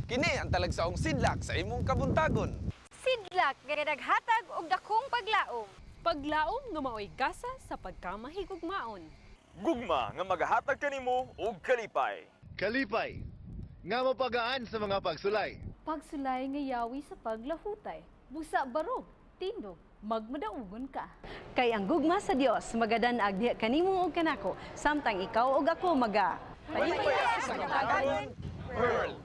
Kini ang talagsaong sidlak sa imong kabuntagon. Sidlak nga naghatag og dakong paglaom. Paglaom nga maoy gasa sa pagkamahigugmaon. Gugma nga magahatag kanimo og kalipay. Kalipay nga mapagaan sa mga pagsulay. Pagsulay nga yawi sa paglahutay. Busa barog, tindog, magmadaugon ka. Kay ang gugma sa Dios magadanag diha kanimo og kanako, samtang ikaw og ako maga. Panimbaya sa Kabuntagon World.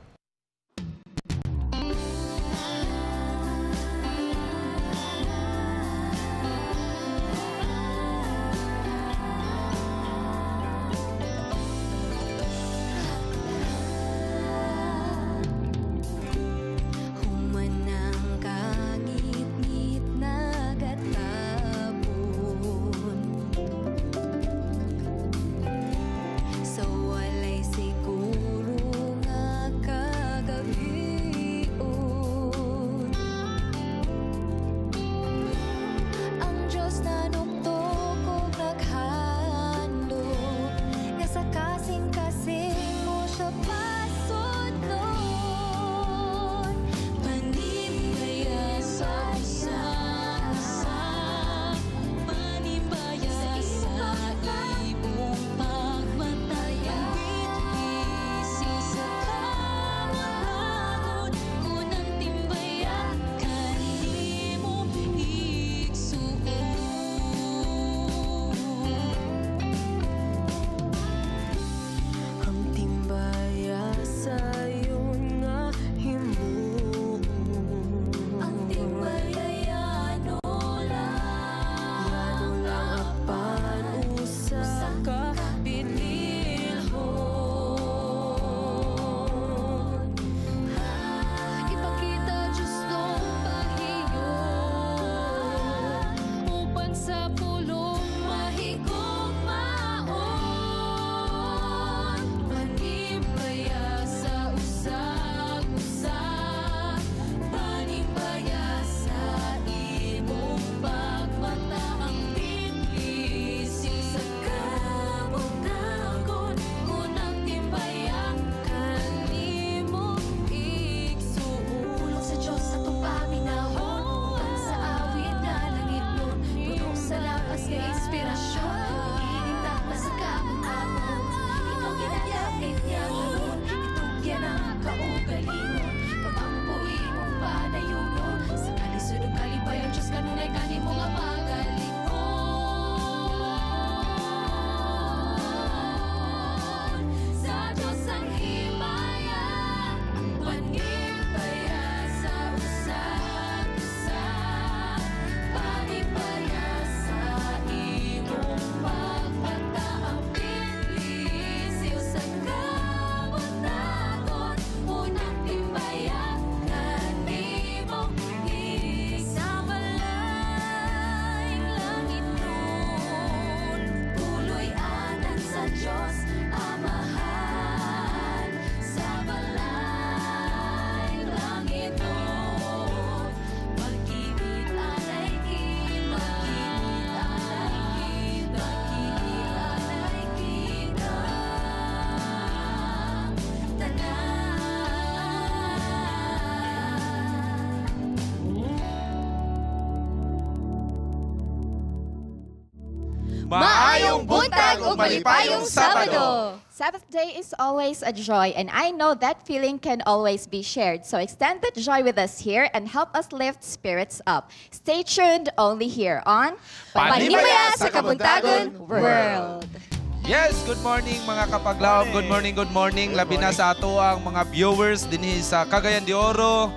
Maayong buntag ug malipayong Sabado! Sabbath day is always a joy, and I know that feeling can always be shared. So extend that joy with us here and help us lift spirits up. Stay tuned only here on Panimbaya sa Kabuntagon World. Yes, good morning mga kapaglaom. Good morning. Labi na sa ato ang mga viewers dinhi sa Cagayan de Oro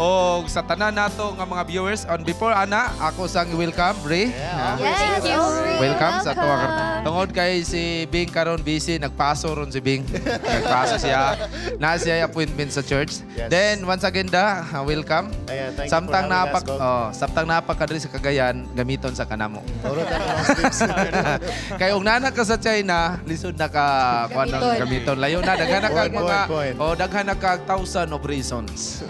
o sa tanan nato nga mga viewers. On before ana, ako sang welcome, Ray. Yes, Welcome sa tuwa. Tungod kay si Bing karon busy, nagpaso ron si Bing. Nagpaso siya. Na siya appointment sa church. Yes. Then once again welcome. Thank Samtang you for having us, napak samtang napakadiri sa Cagayan, gamiton sa kanamo. Puro tayo ng scripts. Kay ug nana ka sa China, lisod na ka kuan ng gamiton. Layo na daghan na kag mga daghan na kag 1,000 of reasons.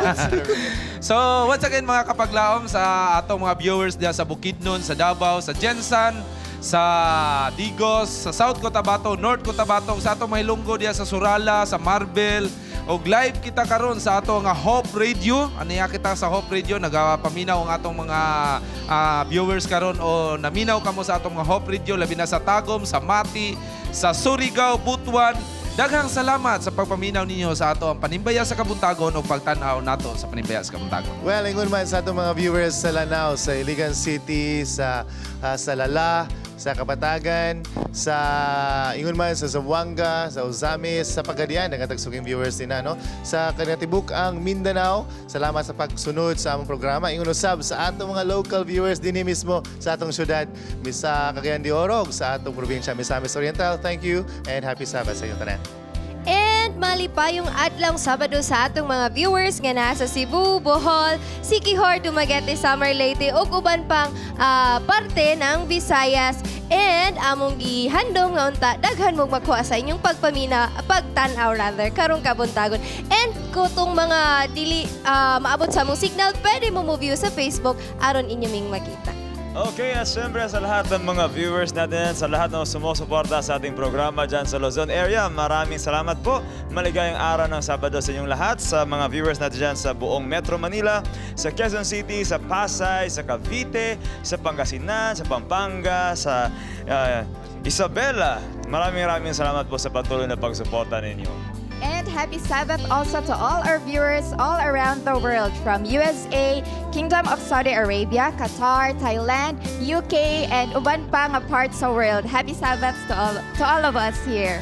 So once again mga kapaglaom sa atong mga viewers diya sa Bukidnon, sa Davao, sa Jensan, sa Digos, sa South Cotabato, North Cotabato, sa atong mga Ilonggo diya sa Surala, sa Marbel, Og live kita karon sa ato nga Hope Radio. Aniya kita sa Hope Radio, nagapaminaw ang atong mga viewers karon o naminaw kamo sa atong mga Hope Radio labi na sa Tagum, sa Mati, sa Surigao, Butuan. Daghang salamat sa pagpaminaw ninyo sa ato ang Panimbaya sa Kabuntagon o pagtanaw nato sa Panimbaya sa Kabuntagon. Well, ingon man sa atong mga viewers sa Lanao, sa Iligan City, sa Lala, sa Kapatagan, sa ingon man sa Zamboanga, sa Ozamis, sa Pagadian, nagatagsuging viewers din no? Sa Kanatibuk ang Mindanao. Salamat sa pagsunod sa among programa. Ingon usab sa atong mga local viewers din mismo sa atong syudad, sa Cagayan de Oro, sa atong probinsya Misamis Oriental. Thank you and happy Sabbath sa inyong tanan. And malipayong adlong Sabado sa atong mga viewers nga nasa Cebu, Bohol, Siquijor, Dumaguete, Samar, Leyte ug uban pang parte ng Visayas. And among gihandom nga unta daghan mo magkuha sa inyong pagtanaw karong Kabuntagon. And kutong mga dili maabot sa among signal, pwede mo view sa Facebook aron inyo ming makita. Okay, at syempre sa lahat ng mga viewers natin, sa lahat ng sumusuporta sa ating programa dyan sa Luzon area, maraming salamat po. Maligayang araw ng Sabado sa inyong lahat, sa mga viewers natin dyan sa buong Metro Manila, sa Quezon City, sa Pasay, sa Cavite, sa Pangasinan, sa Pampanga, sa Isabela. Maraming salamat po sa patuloy na pagsuporta ninyo. And happy Sabbath also to all our viewers all around the world from USA, Kingdom of Saudi Arabia, Qatar, Thailand, UK, and uban pa nga parts sa world. Happy Sabbath to all of us here.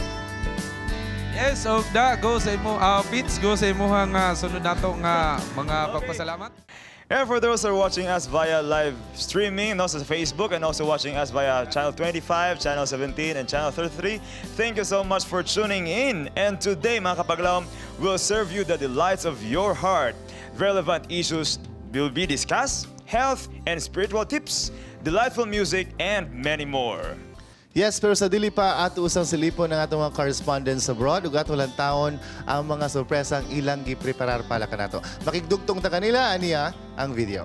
Yes, so go sa imo, Beats, go sa imo nga sunod nato nga mga pagpasalamat. And for those who are watching us via live streaming, and also Facebook, and also watching us via Channel 25, Channel 17, and Channel 33, thank you so much for tuning in. And today, mga kapaglaom, we'll serve you the delights of your heart. Relevant issues will be discussed, health and spiritual tips, delightful music, and many more. Yes, pero sa dili pa ato usang silipon ng atong mga correspondents abroad ug ato lang taon ang mga sorpresang ilang gipreparar pala kanato. Makigdugtong ta kanila aniya ang video.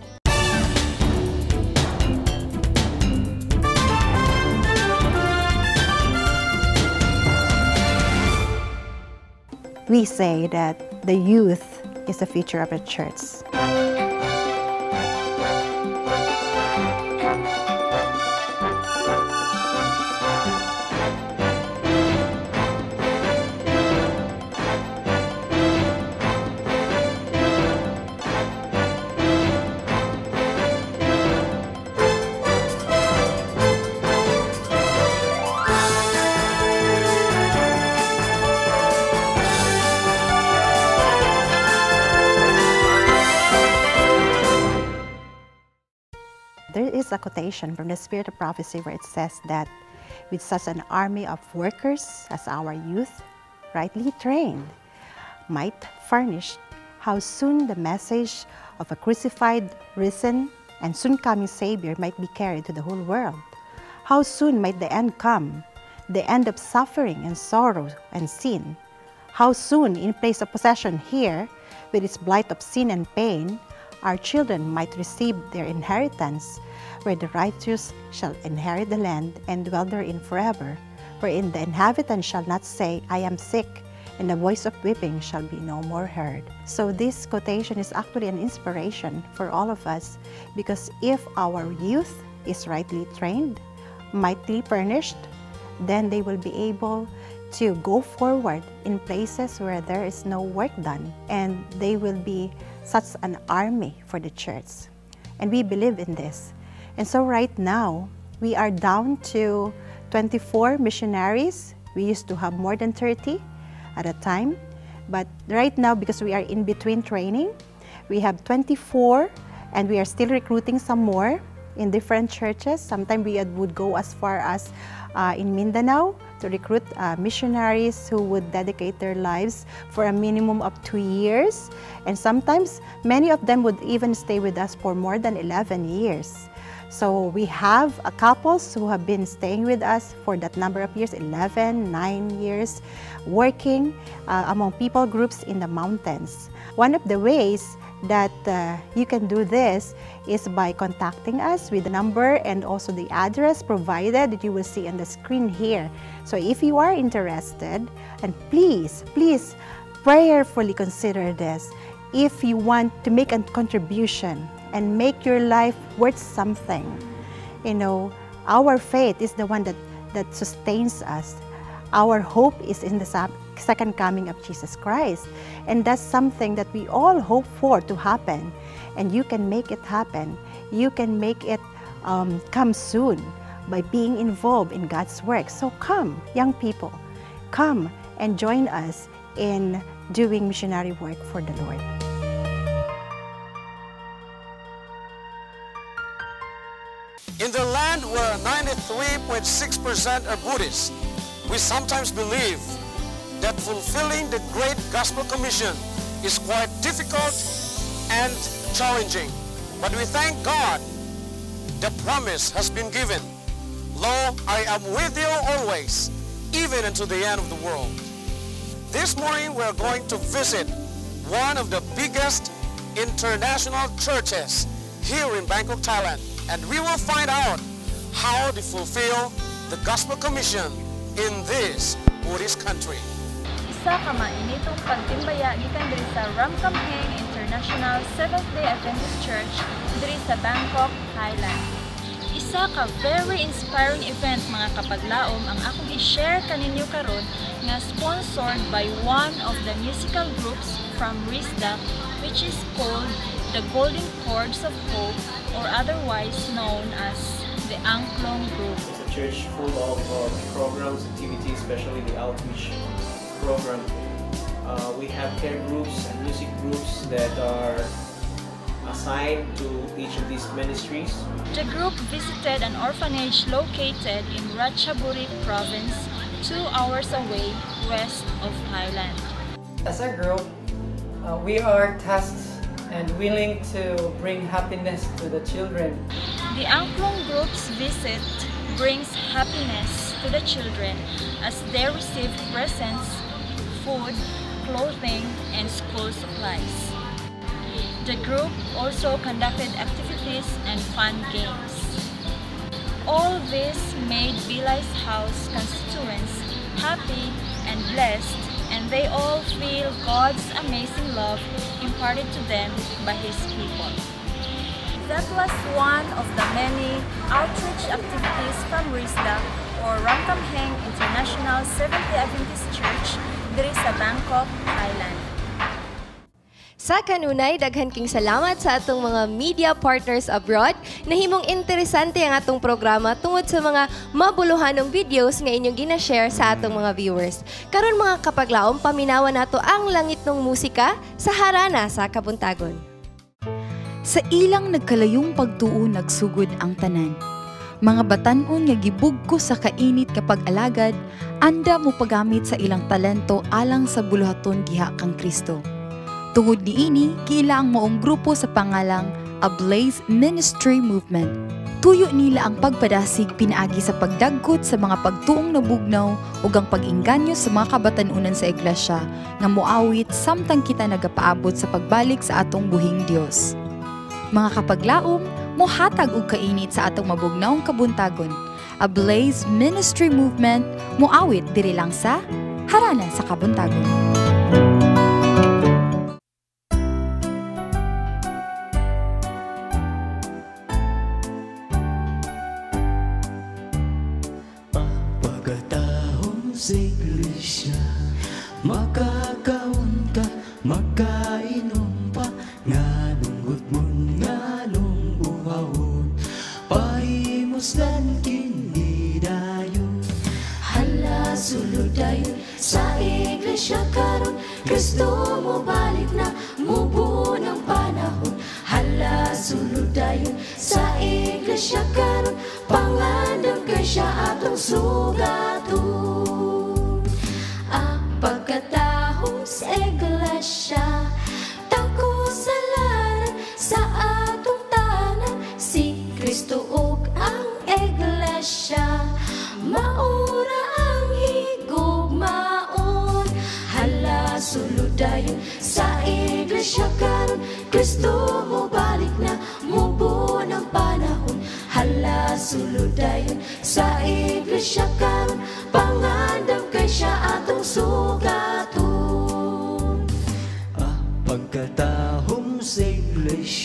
We say that the youth is the future of the church. There is a quotation from the Spirit of Prophecy where it says that with such an army of workers as our youth, rightly trained, might furnish, how soon the message of a crucified, risen, and soon coming Savior might be carried to the whole world. How soon might the end come, the end of suffering and sorrow and sin. How soon, in place of possession here, with its blight of sin and pain, our children might receive their inheritance, where the righteous shall inherit the land and dwell therein forever, wherein the inhabitant shall not say, I am sick, and the voice of weeping shall be no more heard. So this quotation is actually an inspiration for all of us, because if our youth is rightly trained, mightily furnished, then they will be able to go forward in places where there is no work done, and they will be such an army for the church. And we believe in this. And so right now, we are down to 24 missionaries. We used to have more than 30 at a time. But right now, because we are in between training, we have 24, and we are still recruiting some more in different churches. Sometimes we would go as far as in Mindanao to recruit missionaries who would dedicate their lives for a minimum of 2 years. And sometimes many of them would even stay with us for more than 11 years. So we have couples who have been staying with us for that number of years, 11, 9 years, working among people groups in the mountains. One of the ways that you can do this is by contacting us with the number and also the address provided that you will see on the screen here. So if you are interested, and please prayerfully consider this. If you want to make a contribution and make your life worth something, you know, our faith is the one that sustains us. Our hope is in the second coming of Jesus Christ. And that's something that we all hope for to happen. And you can make it happen. You can make it come soon by being involved in God's work. So come, young people, come and join us in doing missionary work for the Lord. In the land where 93.6% are Buddhists, we sometimes believe that fulfilling the Great Gospel Commission is quite difficult and challenging. But we thank God the promise has been given. Lo, I am with you always, even unto the end of the world. This morning we are going to visit one of the biggest international churches here in Bangkok, Thailand. And we will find out how they fulfill the Gospel Commission in this Buddhist country. Isa ka mainitong pagtimbaya gikan diri sa Ramkamheng International Seventh-day Adventist Church diri sa Bangkok, Thailand. Isa ka very inspiring event mga kapaglaom ang akong i-share kaninyo karon nga sponsored by one of the musical groups from RISDA, which is called the Golden Chords of Hope, or otherwise known as the Angklong Group. It's a church full of programs, activities, especially the outreach program. We have care groups and music groups that are assigned to each of these ministries. The group visited an orphanage located in Ratchaburi province, 2 hours away west of Thailand. As a group, we are tasked and willing to bring happiness to the children. The Angklong Group's visit brings happiness to the children as they receive presents, food, clothing, and school supplies. The group also conducted activities and fun games. All this made Bilai's House constituents happy and blessed, and they all feel God's amazing love imparted to them by His people. That was one of the many outreach activities from RISDA, or Ramkamheng International Seventh-day Adventist Church, diri sa Bangkok, Thailand. Sa kanunay, daghan king salamat sa atong mga media partners abroad na himong interesante ang atong programa tungod sa mga mabuluhanong videos nga inyong gina-share sa atong mga viewers. Karon mga kapaglaom, paminawan nato ang langit ng musika sa harana sa Kabuntagon. Sa ilang nagkalayong pagtuon nagsugod ang tanan. Mga batan-on nga gibugko sa kainit kapag alagad, anda mo pagamit sa ilang talento alang sa buluhaton diha kang Kristo. Tungod niini, kiila ang maong grupo sa pangalang Ablaze Ministry Movement. Tuyo nila ang pagpadasig pinaagi sa pagdagkot sa mga pagtuong nabugnaw ug ang pag-inganyo sa mga kabatanunan sa iglesia nga moawit samtang kita nagapaabot sa pagbalik sa atong buhing Dios. Mga kapaglaom, mohatag og kainit sa atong mabugnawong kabuntagon. Ablaze Ministry Movement moawit diri lang sa harana sa Kabuntagon. Sa iglesia, makakaon ka, makainom pa, nga lunggot mo, nga lungguhawon, pahimuslan kinidayon. Hala, suludayon, sa iglesia karon, Kristo mo balik na, mubo ng panahon. Hala, suludayon, sa iglesia karon, pangandam kay siya atong sugaton. Pagkatahong sa iglesia, tako sa laran sa atong tanan, si Kristo ug ang iglesia, maura ang higugmaon. Hala, suludayon, sa iglesia karon, Kristo mo balik na, mubo ng panahon. Hala, suludayon, sa iglesia karon, pangandam kay siya atong sugaton.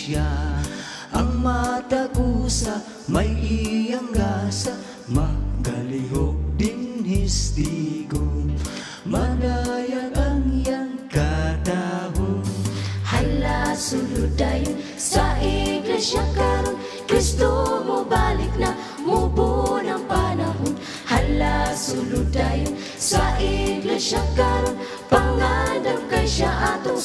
iglesia. Ang matagusa may iyang gasa, magalihok din histigo, madayag ang iyang katahon. Hala suludayon sa iglesia karon, Kristo mo balik na, mubo ng panahon. Hala suludayon sa iglesia karon, pangandam kay siya atong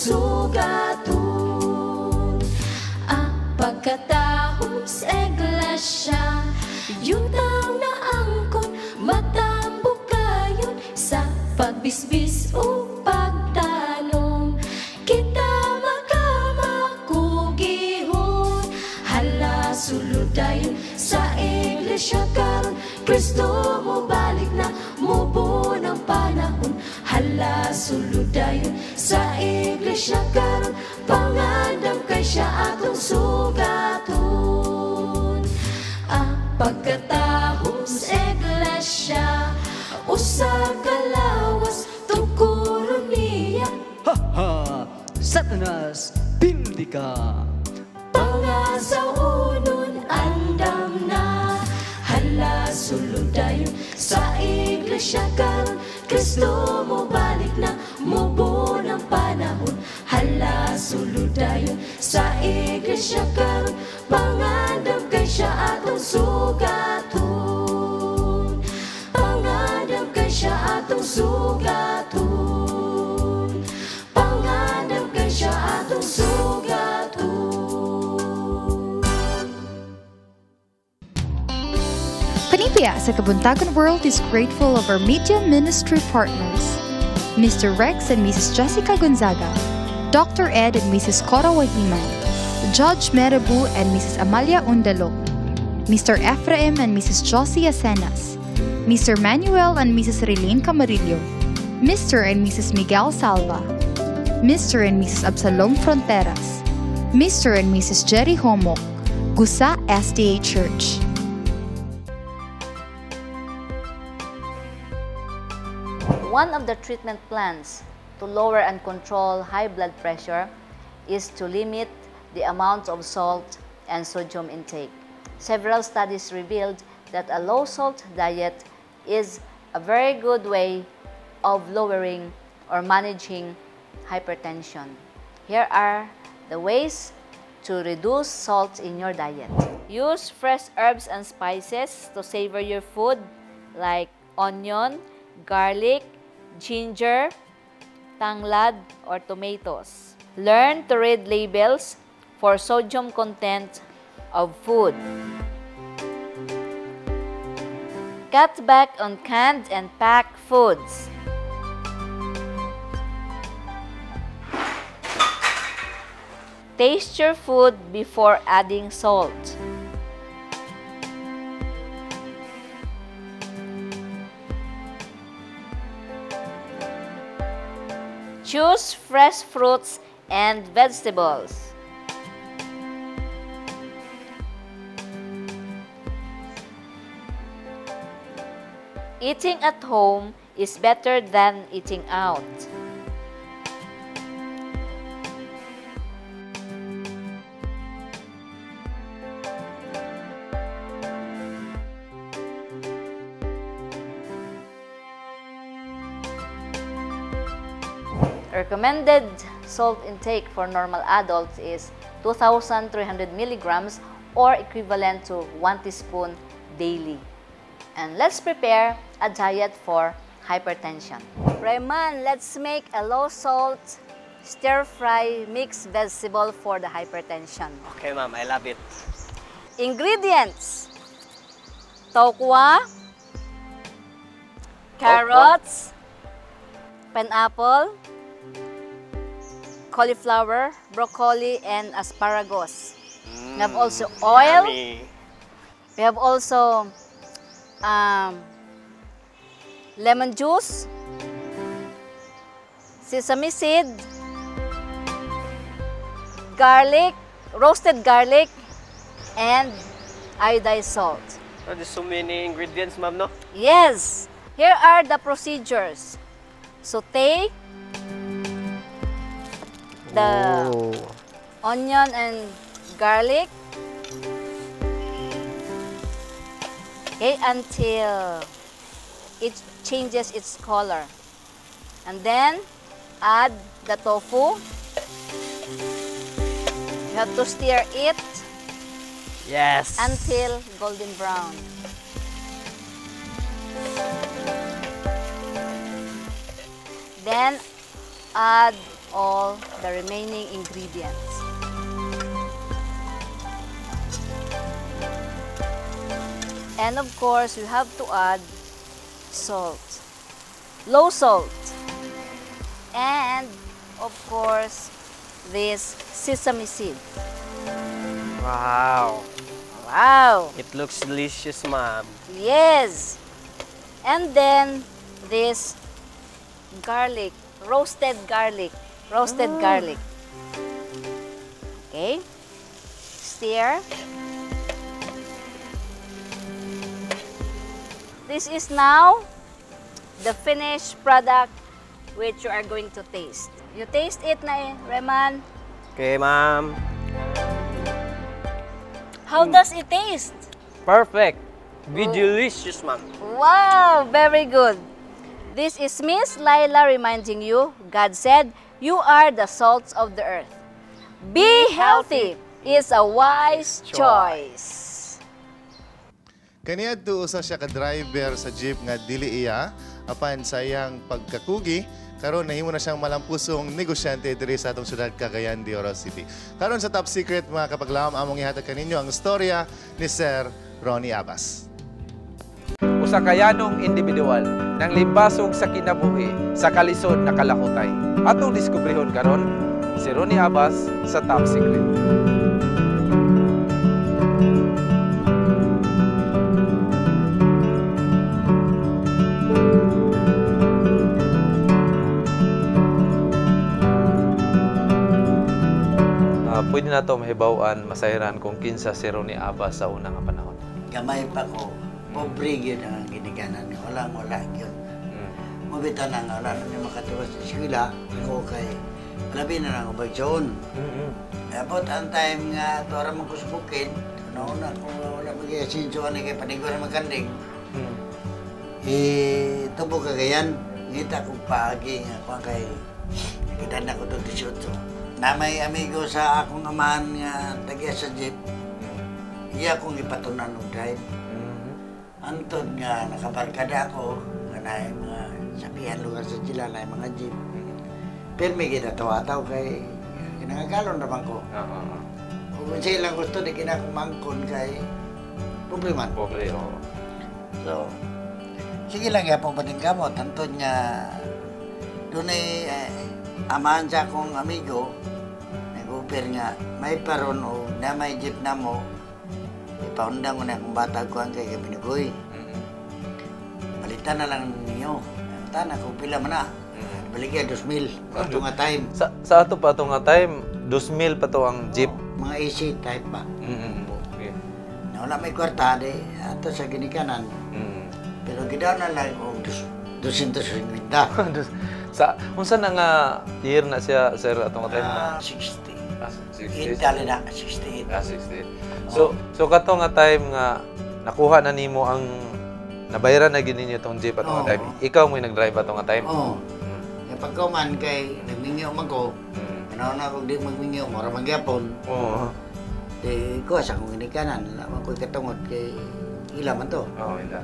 sugaton. Pagkatahom sa iglesia, yutang na angkon, matambok kayon sa pagbisbis o pagtanom. Kita makamakugihon. Hala suludayon sa iglesia karon, Kristo mo balik na, mubo ng panahon. Hala suludayon sa iglesia karon, pangandam kay siya atong sugaton. Pagkatahom sa iglesia, usa ka lawas tungkulon niya. Ha ha! Satanas, pindi ka! Pangasaunon andam na. Hala suludayon sa iglesia karon, Kristo mo balik na, mubo ng panahon. Hala suludayon sa iglesia karon, pangandam kay siya atong sugaton. Pangandam kay siya atong sugaton. Pangandam kay siya atong sugaton. Panimbaya sa Kabuntagon World is grateful of our media ministry partners, Mr. Rex and Mrs. Jessica Gonzaga, Dr. Ed and Mrs. Cora Wahiman, Judge Merabu and Mrs. Amalia Undalo, Mr. Ephraim and Mrs. Josie Asenas, Mr. Manuel and Mrs. Relene Camarillo, Mr. and Mrs. Miguel Salva, Mr. and Mrs. Absalom Fronteras, Mr. and Mrs. Jerry Homok, Gusa SDA Church. One of the treatment plans to lower and control high blood pressure is to limit the amount of salt and sodium intake. Several studies revealed that a low-salt diet is a very good way of lowering or managing hypertension. Here are the ways to reduce salt in your diet. Use fresh herbs and spices to savor your food like onion, garlic, ginger, tanglad, or tomatoes. Learn to read labels for sodium content of food. Cut back on canned and packed foods. Taste your food before adding salt. Choose fresh fruits and vegetables. Eating at home is better than eating out. Recommended salt intake for normal adults is 2,300 milligrams or equivalent to 1 teaspoon daily. And let's prepare a diet for hypertension. Rayman, let's make a low-salt stir-fry mixed vegetable for the hypertension. Okay, ma'am. I love it. Ingredients: tokwa, carrots, pineapple, cauliflower, broccoli, and asparagus. We have also oil. Yummy. We have also lemon juice, sesame seed, garlic, roasted garlic, and iodized salt. Oh, there's so many ingredients, ma'am, no? Yes. Here are the procedures. Saute the onion and garlic. Okay, until it changes its color. And then, add the tofu. You have to stir it. Yes. Until golden brown. Then, add all the remaining ingredients. And of course, you have to add salt. Low salt. And of course, this sesame seed. Wow. Wow. It looks delicious, ma'am. Yes. And then this garlic, roasted garlic. Garlic. Okay. Stir. This is now the finished product which you are going to taste. You taste it na, Reman. Okay, ma'am. How does it taste? Perfect. Be delicious, ma'am. Wow, very good. This is Miss Laila reminding you, God said, you are the salts of the earth. Be healthy is a wise choice. Kaniya to usa siya ka driver sa jeep nga dili iya apan sa iyang pagkakugi karon nahimo na siyang malampusong negosyante diri sa atong syudad Cagayan de Oro City. Karon sa Top Secret mga kapaglaom among ihatag kaninyo ang istorya ni Sir Ronnie Abbas. Usa kayanong individual nang limbasog sa kinabuhi sa kalisod na kalakutay. Atong diskubrihon karon si Ronnie Abbas sa Top Secret. Pwede na ito mahibawan, masahiran kung kinsa si Ronnie Abbas sa unang panahon. Gamay pa ko, pobre yun ang ginikanan niya. Wala yun. Mabita na nga, wala na makatuwas sa eskwela. Ako kay, labi na lang Pagtuon. Dapat ang time nga, tuwara mo ko sa bukid, nauna kung wala mag-iasinsuan kay panigura magkanding. Tubo Cagayan, ngita ko paagi nga, kung kay, nakita na ko doon 18. Na may amigo sa akong amahan nga tagya sa jeep, iya akong ipatunan ng drive. Antod nga nakabarkada ako, nga na mga sabihan lugar sa sila na mga jeep. Pero may ginatawa-taw kay kinangagalon naman ko. Kung siya lang gusto, di kinakumangkon kay problema. So, sige lang kaya pong pating kamot. Antod nga, doon ay amahan sa akong amigo, nag-offer nga, may paron o na may jeep na mo, ipaundang ko na akong bata ko ang kay Kabuntagon. Balitan na lang ninyo. Tana ko, pila man na. Balik ya, 2,000. Ito nga time. Sa ato pa ito nga time, 2,000 pa ito ang jeep? Mga AC type pa. Na wala may kwarta, ato sa ginikanan. Pero gidaw na lang, 250. Unsa na nga year na siya, sir, atong time na? 60. 60. Dali na, 68. 68. So kato nga time nga nakuha na nimo ang nabayaran na gid ninyo tong jeep atong nga time. Ikaw mo nag-drive atong nga time. Oo. Pagkuman kay nagmingyo man ko. Kanaon na kog di magmingyo, mora magyapon. Oo. Di ko sa kong ginikanan, laman ko katungod kay ila man to. Oo, ila.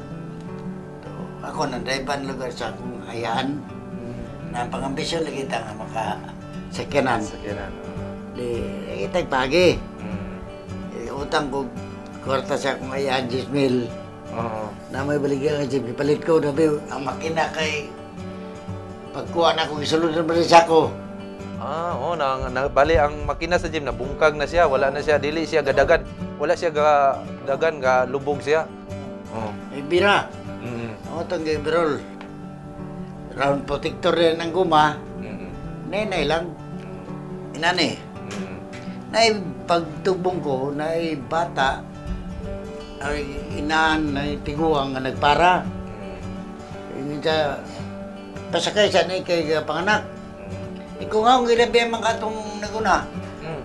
Ako nang drivean lugar sa akong hayaan. Na pangambisyon lagi ta nga maka sakyanan. Di itag pagi. Utang ko kwarta sa akong hayaan 10,000. Na may baligyan nga jeep ipalit ko na ang makina kay pagkuha na akong isulod na balisa ko. Oo, bali ang makina sa jeep na bungkag na siya, wala na siya, dili siya gadagan. Wala siya gadagan, lubog siya. May bira. Ako itong gabrol. Round protector rin ng guma. Nenay lang. Inani. Nay pagtubong ko, nay bata, ay inaan, nay tiguang nga nagpara. Hindi siya, pasakay siya na kay panganak. Ikaw nga, ang ilabi ang mga itong naguna.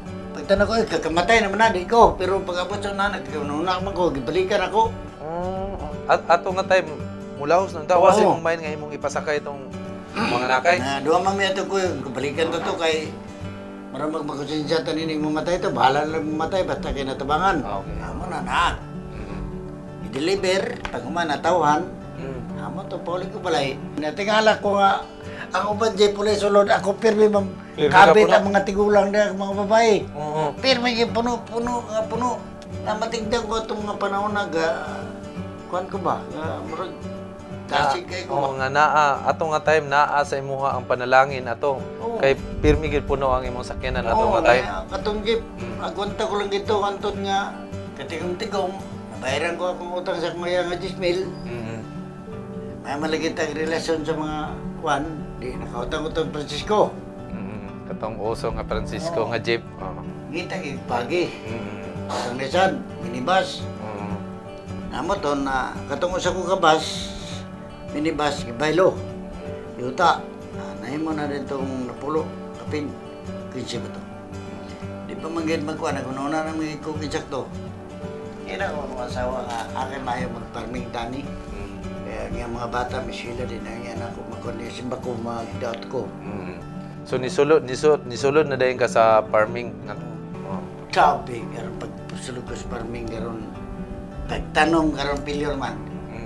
Tanong ko, kakamatay naman na, di ko. Pero pag-abot sa nanak, nuna naman ko, gibalikan ako. Ato nga time, mulahos nang tawas imong main nga imong ipasakay itong mga nakay. Duha mami ato ko, gibalikan to kay maramag magkusinsyatan ini mamatay to, bahala lang mamatay, basta kinatabangan. Okay. Amo na. I-deliver, pag humanatawhan, amo to, paulit ko balay. Natingala ko nga, ang uban dyan pulay sulod, ako pirmi kabit ang mga tigulang na mga babae. Pirmi yung puno. Na matigdan ko itong mga panahon na kuhan ko ba? Murag, kasig kayo ko. Oo nga, ato nga time, sa imuha ang panalangin ato. Kay pirmi gid puno ang imong sakyanan ato nga time. Katong jeep, agwanta ko lang dito, kanton nga, katigong-tigong, nabayaran ko akong utang sa kumaya nga 10 mil. May malagit ang relasyon sa mga kuhan, di nakautang-utang Francisco. Katong uso nga Francisco nga jeep. Kita pagi. Ang nesan, minibus. Namo to na katong usa ko ka bus, minibus gibaylo. Yuta. Nahimo na rin tong napulo kapin 15 ba to. Di pa man gid magkuan naguna na mga ko eksakto. Ina ko mga asawa nga akin mayo mag-farming tani. Kaya nga mga bata may sila din ang yan ako magkuhan simba ko mag-doubt ko. So nisulod na dayon ka sa farming nga. Sabi, karon pagsulog ko sa farming karon pagtanom karon pilyor man.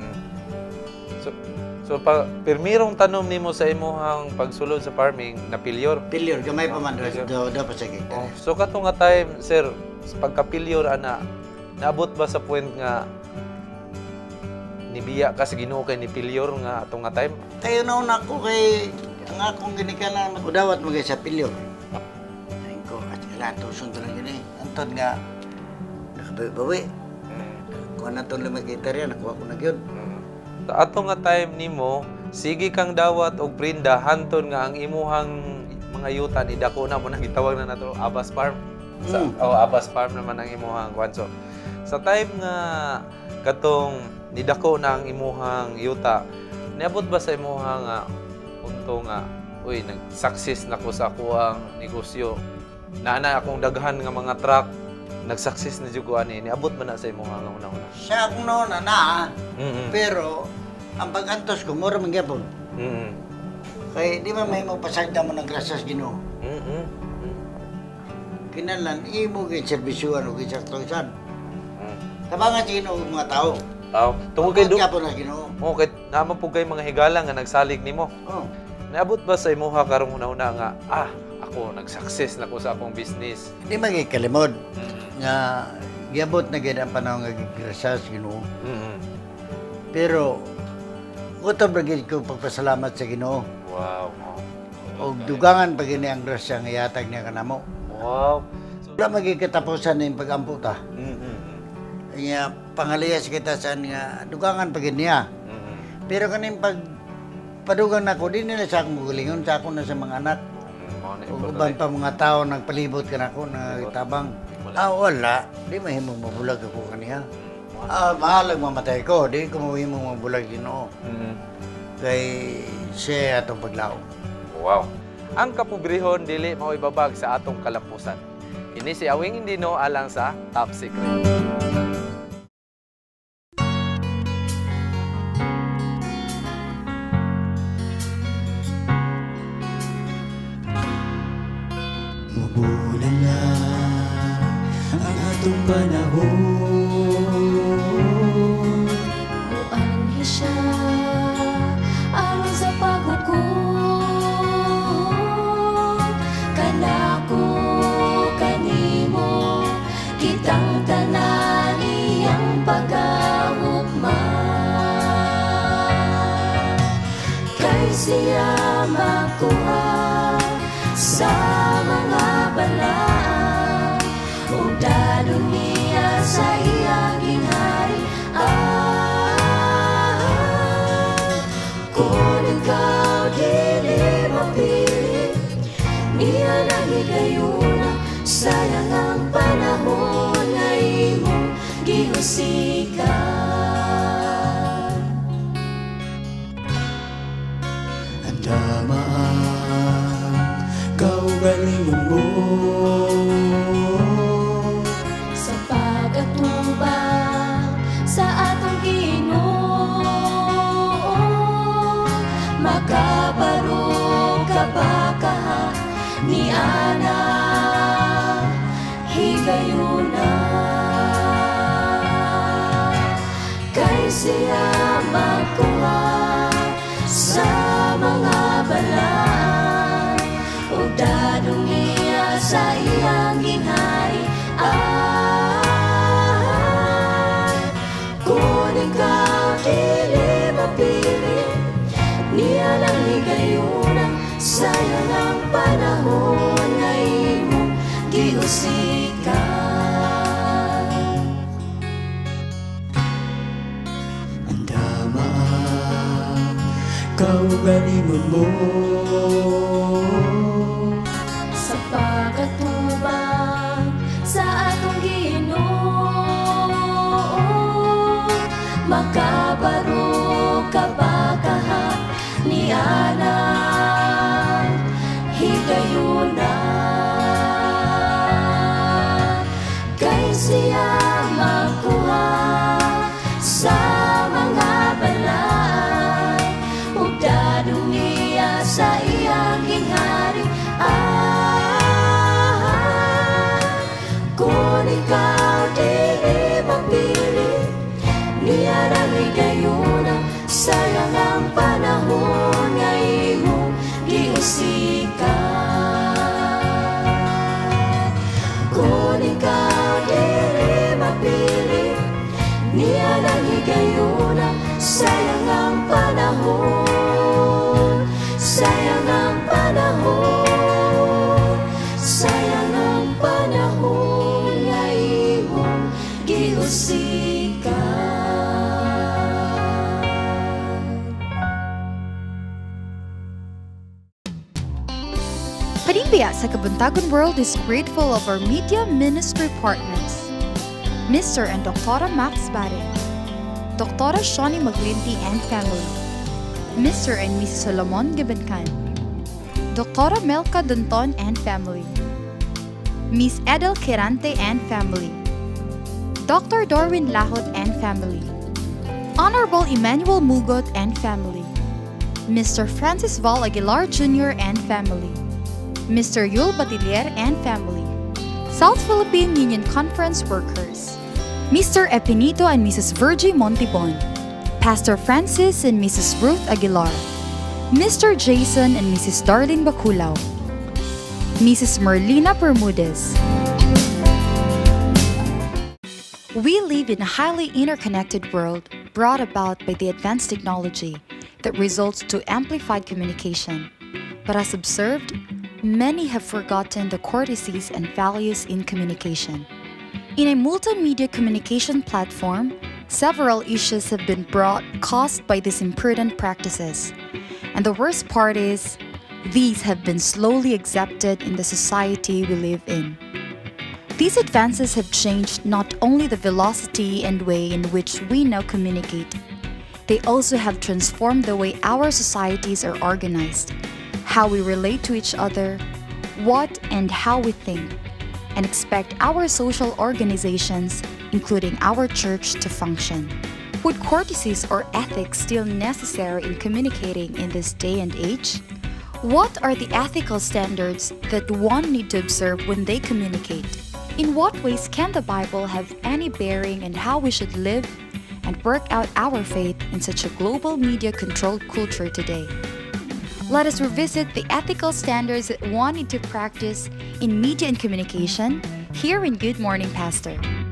So pirmirong tanom nimo sa imong pagsulod sa farming na pilyor. Pilyor gamay pa man do pa sa hektarya. So kato nga time sir, pagka pilyor ana naabot ba sa point nga nibiya ka sa Ginoo kay ni pilyor nga ato nga time? Kayo na ko kay ang akong ginikanan magudawat magay sa pilyor. Ay ko at lato sunod lang gini. Anton nga nakabawi. Kuha na itong 5 hektarya, nakuha ko na yun. Sa ato nga time nimo, sige kang dawat og prinda hanton nga ang imuhang mga yuta ni dako na mo nang gitawag na nato Abbas Farm. Abbas Farm naman ang imuhang kwanso. Sa time nga katong nidako na ang imuhang yuta, niabot ba sa imuhang punto nga uy nag-success na ko sa akong negosyo. Naana akong daghan nga mga truck, nag-success na jud ko ani. Niabot man na sa imuhang una-una. Sa akong noon na pero ang pag-antos ko mura man gyapon. Kay di man may mo pasagda mo ng grasas Ginoo. Kinahanglan imo gid serbisyuan og eksaktuhan. Tabangan sa Ginoo mga tao. Tungod kay gyapon na Ginoo. Kay naman po kay mga higala nga nagsalig nimo. Naabot ba sa imuha karong una-una nga ako nag-success na ko sa akong business? Hindi magikalimod nga giabot na gid ang panahon nga grasas Ginoo. Pero utob ra gid ko pagpasalamat sa Ginoo. Wow. Og dugangan pa gini ang grasya nga ihatag niya kanamo. Wow. Wala magikatapusan ning pag-amputa. Nga pangaliyas kita saan nga dugangan pa gini niya. Pero kaning padugang nako din nila sa akong gulingon sa ako na sa mga anak. Uban pa mga tao nagpalibot ka na ako na tabang. Wala. Di mahimong mabulag ako kaniya. Mahalag mamatay ko. Di ko mahimong mabulag Ginoo. Kay siya atong paglao. Wow. Ang kapobrehon dili mao ibabag sa atong kalapusan. Kini si Awing Indino alang sa Top Secret. Mabulan na ang atong panahon. Muanhi siya aron sa paghukom. Kanako, kanimo, kitang tanan iyang pag-ahugma. Kay siya makuha sa mga balaan ug dadon niya sa iyang gingharian. Kung ikaw dili mapili, niya nang higayuna, sayang ang panahon nga imong gihusikan. Andamaan kaugalingon mo makabaro ka ba kaha ni ana higayuna kay siya magkuha sa mga balaan ug dadong niya sa iyang ginghari kung ikaw dili mapili niya lang higayuna sayang ang panahon na imong giusikan Andama kaugalingon mo sa pagkatubang sa atong Ginoo makabaro ka ba kaha ni ana higayuna kay siya magkuha sa mga balay ug dadong niya sa iyang ginghari kung ikaw dili mapili niya lang higayuna sayang ang panahon nga imong giusikan kung ikaw dili mapili niya lang higayuna sayang ang panahon sayang ang panahon sayang ang panahon nga imong giusikan Panimbaya sa Kabuntagon World is grateful of our media ministry partners, Mr. and Dr. Max Baden, Dr. Shani Maglinti and family, Mr. and Mrs. Solomon Gibankan, Dr. Melka Dunton and family, Miss Edel Kirante and family, Dr. Dorwin Lahot and family, Honorable Emmanuel Mugot and family, Mr. Francis Val Aguilar Jr. and family, Mr. Yul Batilier and family, South Philippine Union Conference workers, Mr. Epinito and Mrs. Virgie Montibon, Pastor Francis and Mrs. Ruth Aguilar, Mr. Jason and Mrs. Darlene Baculao, Mrs. Merlina Bermudez. We live in a highly interconnected world brought about by the advanced technology that results to amplified communication. But as observed, many have forgotten the courtesies and values in communication. In a multimedia communication platform, several issues have been brought caused by these imprudent practices. And the worst part is, these have been slowly accepted in the society we live in. These advances have changed not only the velocity and way in which we now communicate, they also have transformed the way our societies are organized, how we relate to each other, what and how we think, and expect our social organizations, including our church, to function. Would courtesies or ethics still necessary in communicating in this day and age? What are the ethical standards that one need to observe when they communicate? In what ways can the Bible have any bearing on how we should live and work out our faith in such a global media-controlled culture today? Let us revisit the ethical standards that one need to practice in media and communication here in Good Morning Pastor.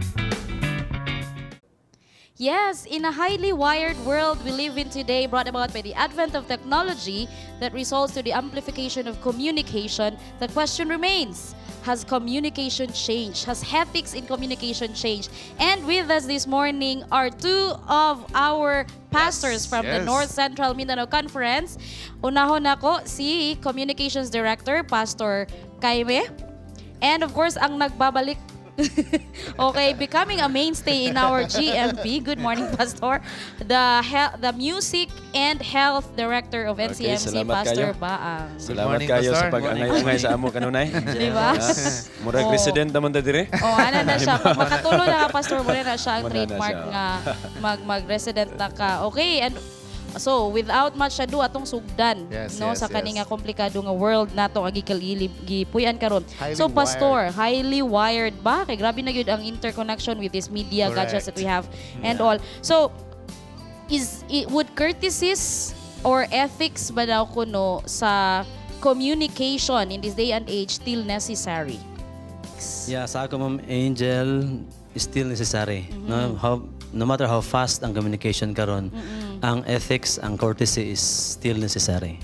Yes, in a highly wired world we live in today, brought about by the advent of technology that results to the amplification of communication, the question remains, has communication changed? Has ethics in communication changed? And with us this morning are two of our pastors from the North Central Mindanao Conference. Unahon ako si Communications Director, Pastor Kaime. And of course, ang nagbabalik okay, becoming a mainstay in our GMP. Good morning, Pastor. The Music and Health Director of NCMC, Pastor Baang. Salamat kayo sa pag-angay-angay sa amo kanunay. Di ba? Murag resident naman ta dire. Oh, ana na siya. Pag makatulo na ka, Pastor, muna na siya ang trademark nga mag-resident na ka. Okay, and So, without much ado atong sugdan sa kani nga komplikado nga world nato nga gipuy-an karon. So, Pastor, highly wired ba? Kay grabe na gyud ang interconnection with this media gadgets that we have and all. So, would courtesies or ethics ba daw kuno sa communication in this day and age still necessary? Yeah, sa ako, Ma'am Angel, still necessary. No matter how fast ang communication karon, ang ethics, ang courtesy is still necessary.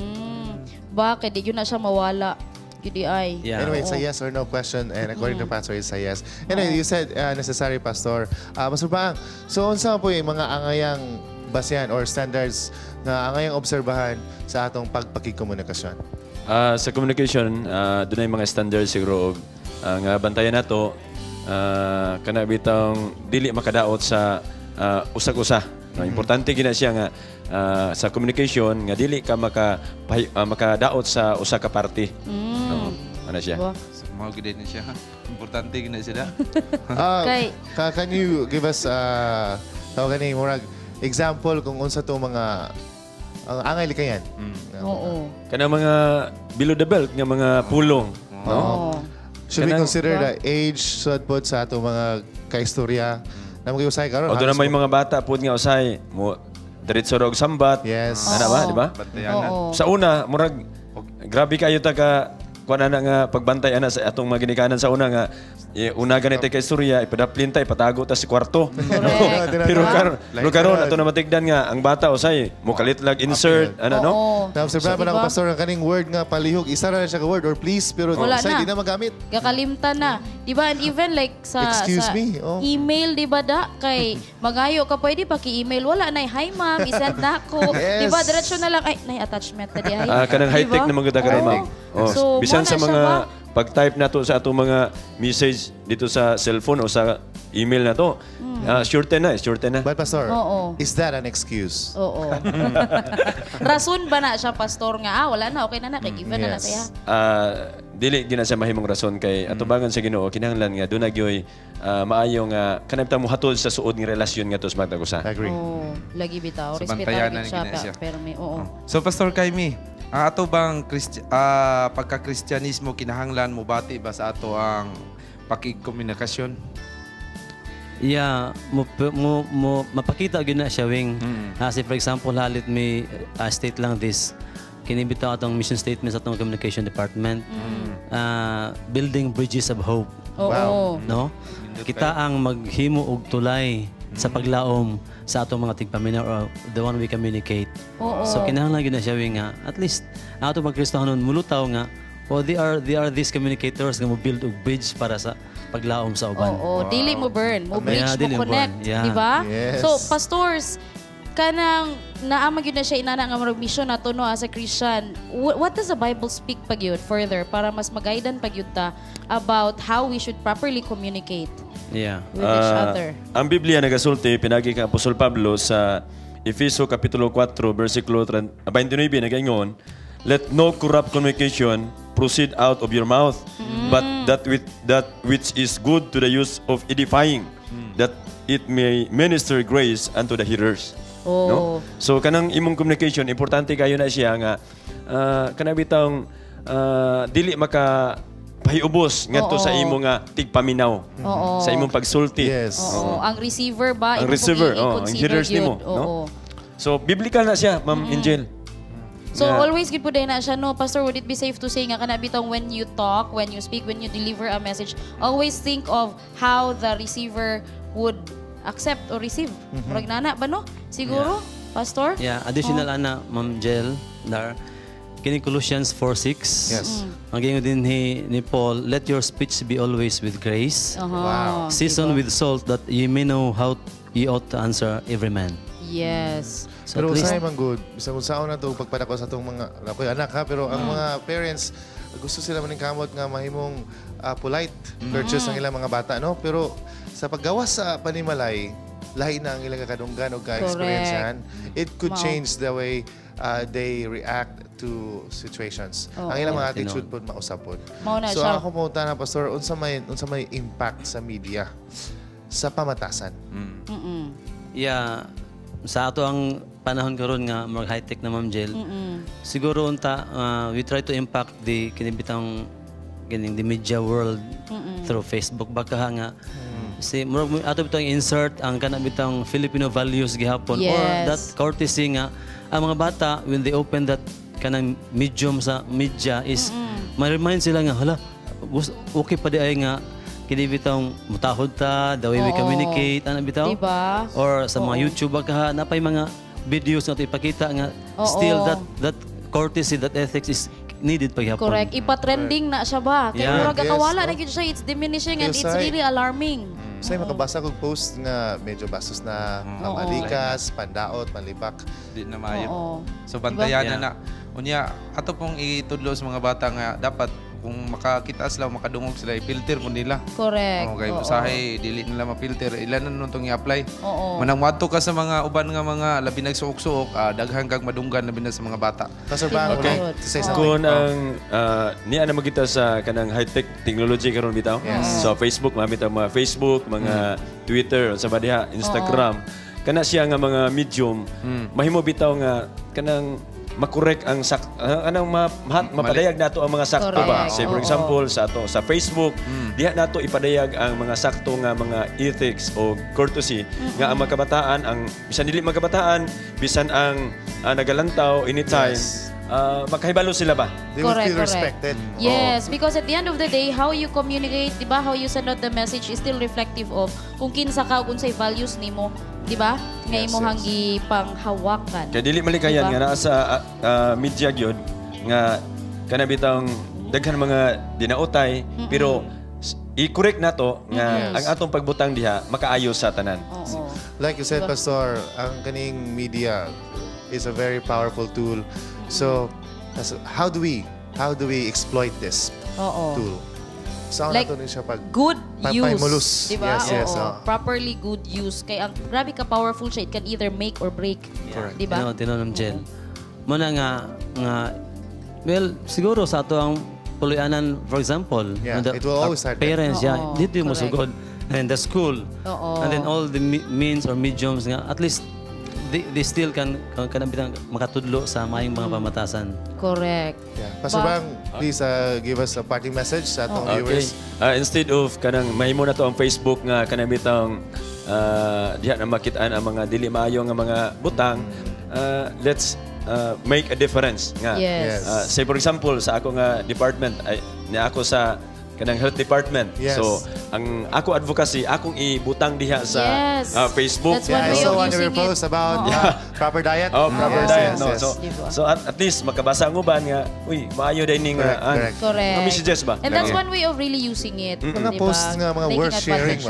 Bakit? Di yun na siya mawala. Yeah. Anyway, it's a yes or no question, and according to Pastor, it's a yes. Anyway, you said necessary, Pastor. Pastor Bang, so unsa po yung mga angayang basehan or standards na angayang obserbahan sa atong pagpakikomunikasyon? Sa communication, doon ay mga standards siguro nga bantayan nato kana bitang dili makadaot sa usag-usa. Importante gina siya nga sa communication nga dili ka makadaot sa usa ka party. Ano siya? Mao gid ni siya. Importante gina siya. Can you give us gani murag example kung unsa to mga angay likayan? Oo. Kana mga below the belt nga mga pulong, no? Should we consider the age sudpod sa ato mga kaistorya na mag-usay karon? O doon na may mga bata pod nga usay mo diretso og sambat. Yes. Ana ba, di ba? Sa una, murag grabe kayo ta ka kuan na nga pagbantay ana sa atong mga ginikanan sa una nga una ganito kay istorya ipadaplin ta ipatago ta si kwarto. Pero karon ato na matigdan nga ang bata usay mo kalitlag insert ana no. Na-observe na ako pastor ang kaning word nga palihog isa ra siya ka word or please pero usay di na magamit. Gakalimtan na. Di ba? And even like sa email di ba da kay magayo ka pwede paki-email wala nay hi ma'am isend na ko. Di ba diretso na lang ay nay attachment ta di ay. Kanang high tech na mga karon ma'am. So, bisan sa mga pag-type nato sa atong mga message dito sa cellphone o sa email na to, shorten na. But Pastor, is that an excuse? Oo. Rason ba na siya, Pastor, nga wala na, okay na given na siya? Dili gina siya mahimong rason kay atubangan sa Ginoo kinahanglan nga dunay gyoy maayo nga kanang mo hatod sa suod nga relasyon nga to sa matag usa. Agree. Lagi bitaw, respetahan siya pero may So Pastor Kaimi, ato bang pagka-Kristyanismo kinahanglan mo bati ba sa ato ang pakikomunikasyon? Yeah, mapakita gyud na siya wing. Kasi for example, halit may state lang this. Kinibitaw atong mission statement sa atong communication department. Building bridges of hope. Wow. No? Kita ang maghimo og tulay sa paglaom sa atong mga tigpaminaw or the one we communicate. So kinahanglan gyud na siya nga at least ang atong pagkristohanon mulutaw nga they are these communicators nga mo build og bridge para sa paglaom sa uban. Dili mo burn, mo bridge, mo connect, di ba? Yes. So pastors, kanang naamag yun na siya inana nga marag mission nato no as a Christian. What does the Bible speak pag yun further para mas magaidan pag yun ta about how we should properly communicate with each other? Ang Biblia nagasulti pinagi kang Apostol Pablo sa Efeso kapitulo 4 versikulo 29 nagaingon, let no corrupt communication proceed out of your mouth, but that which is good to the use of edifying, that it may minister grace unto the hearers. No? So kanang imong communication importante kayo na siya nga kanang bitang dili maka pahiubos ngadto sa imo nga tigpaminaw sa imong pagsulti. Yes. Ang receiver ba? Ang receiver, ang hearers nimo, no? So biblical na siya, Ma'am Angel. So always good po din na siya, no? Pastor, would it be safe to say nga kana bitong when you talk, when you speak, when you deliver a message, always think of how the receiver would accept or receive. Murag nana ba no? Siguro, Pastor? Yeah, additional ana, Ma'am Jel, kini Colossians 4:6. Yes. Ang gingon din ni Paul, let your speech be always with grace. Wow. Seasoned with salt that ye may know how ye ought to answer every man. Yes. So pero usahay man good. Bisag unsaon na to pagpadako sa atong mga anak ha, pero ang mga parents gusto sila maning kamot nga mahimong polite, courteous ang ilang mga bata, no? Pero sa paggawas sa panimalay, lahi na ang ilang kadunggan o ka-experiencehan. It could change the way they react to situations. Ang ilang mga attitude po mausap po. So ako po na Pastor, unsa may impact sa media sa pamatasan? Yeah, sa ato ang panahon karon nga mag high-tech na Ma'am Jel, siguro unta we try to impact the kinibitang the media world through Facebook baka nga si murag ato bitang insert ang kana bitang Filipino values gihapon or that courtesy nga ang mga bata when they open that kanang medium sa media is ma-remind sila nga hala okay pa di ay nga kini bitang mutahod ta the way we communicate ana bitaw diba? Or sa mga YouTube ka napay mga videos na ipakita nga still that courtesy, that ethics is needed paghapon. Correct. Ipa-trending na siya ba? Kaya murag kawala na gyud siya, it's diminishing and it's really alarming. Say makabasa kog post nga medyo bastos na malikas, pandaot, panlipak. Di na maayo. So bantayan na. Unya ato pong itudlo sa mga bata nga dapat kung makakita sila, makadungog sila, i-filter po nila. Correct. Okay, usahay, dili nila ma-filter. Ilan na nun itong i-apply. Manang mato ka sa mga uban nga mga labi nagsuok-suok, daghan kag madunggan labi na sa mga bata. Pastor Bang, okay. Kung ang niya na magita sa kanang high-tech technology karon bitaw. So Facebook, mamita mga Facebook, mga Twitter, sa badiha, Instagram. Kana siya nga mga medium, mahimo bitaw nga kanang makorek ang anong mapadayag nato ang mga sakto ba. Say for example sa Facebook, diha nato ipadayag ang mga sakto nga mga ethics o courtesy nga ang mga kabataan, ang bisan dili mga kabataan, bisan ang nagalantaw anytime. Makahibalo sila ba? They will feel respected. Yes, because at the end of the day, how you communicate, di ba, how you send out the message is still reflective of kung kinsa ka, kung say values nimo, di ba? Nga imo hanggi panghawakan. Kaya dili malikayan nga naa sa media gyud nga kana bitang daghan mga dinautay pero i-correct nato nga ang atong pagbutang diha makaayo sa tanan. Like you said, Pastor, ang kaning media is a very powerful tool. So, how do we exploit this tool? So, like siya pag good use, diba? Yes. Properly good use. Kaya ang grabe ka powerful siya, it can either make or break. Correct. Diba? Tinanong Jen. Muna nga, well, siguro sa ato ang pulianan, for example, it will always start parents, dito yung musugod. And the school. And then all the means or mediums nga, at least they still can makatudlo sa mayong mga pamatasan. Correct. Pastor Bang, please give us a parting message sa atong viewers. Instead of kanang mahimo na to ang Facebook nga kanang bitang diha na makitaan ang mga dili maayo nga mga butang, let's make a difference nga. Say for example sa ako nga department na ako sa kanang health department. So, ang ako advocacy, akong ibutang diha sa Facebook. That's one way of using it. Post about proper diet. Proper diet. So at least makabasa ang uban nga, uy, maayo din ning correct. messages ba? And that's one way of really using it. Mga posts nga, mga worth sharing.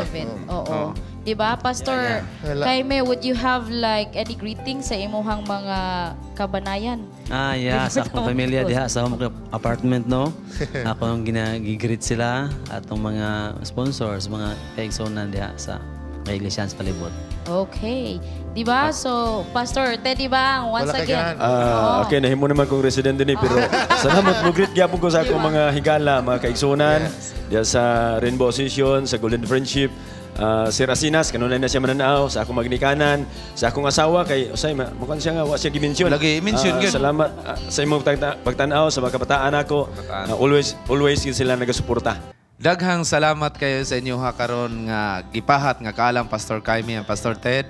Diba, Pastor Jaime, would you have like any greetings sa imuhang mga kabanayan? Sa akong pamilya diha sa home apartment, no? Ako ang ginagigreet sila atong mga sponsors, mga kaigsonan diha sa Iglesians palibot. Okay. Diba? So, Pastor Teddy Bang, once again. Okay, nahimo naman kong resident din pero salamat mo greet gyapon ko sa akong mga higala, mga kaigsonan diha sa Rainbow Association, sa Golden Friendship. Si Rasinas, kanunay na siya mananaw sa akong magnikanan, sa akong asawa kay usay mukhang siya nga wa siya gimensyon. Lagi mention gyud. Salamat sa imong pagtan-aw sa mga kabataan ako. Always yun sila nagasuporta. Daghang salamat kayo sa inyo karon nga gipahat nga kaalam Pastor Jaime and Pastor Ted.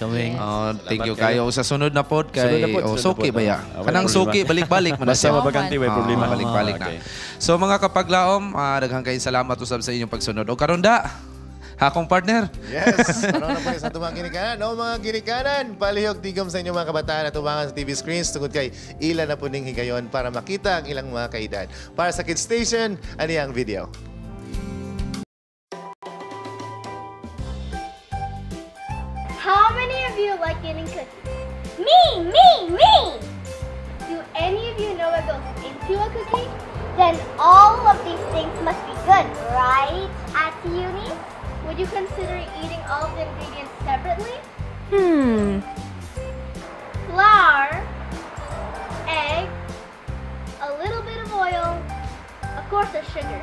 Thank you kayo sa sunod na pod kay suki ba ya? Kanang suki balik-balik man siya. Basta mabaganti way problema. Balik-balik na. So mga kapaglaom, daghang kayo salamat usab sa inyong pagsunod. O karon da akong partner. Yes. Ano na po sa itong mga ginikanan? Mga ginikanan, palihog tigom sa inyong mga kabataan at tumangan sa TV screens tungkol kay ilan na po ning higayon para makita ang ilang mga kaedad. Para sa Kids Station, ano ang video? How many of you like eating cookies? Me! Do any of you know what goes into a cookie? Then all of these things must be good, right, Auntie Eunice? Would you consider eating all of the ingredients separately? Flour, egg, a little bit of oil, of course a sugar.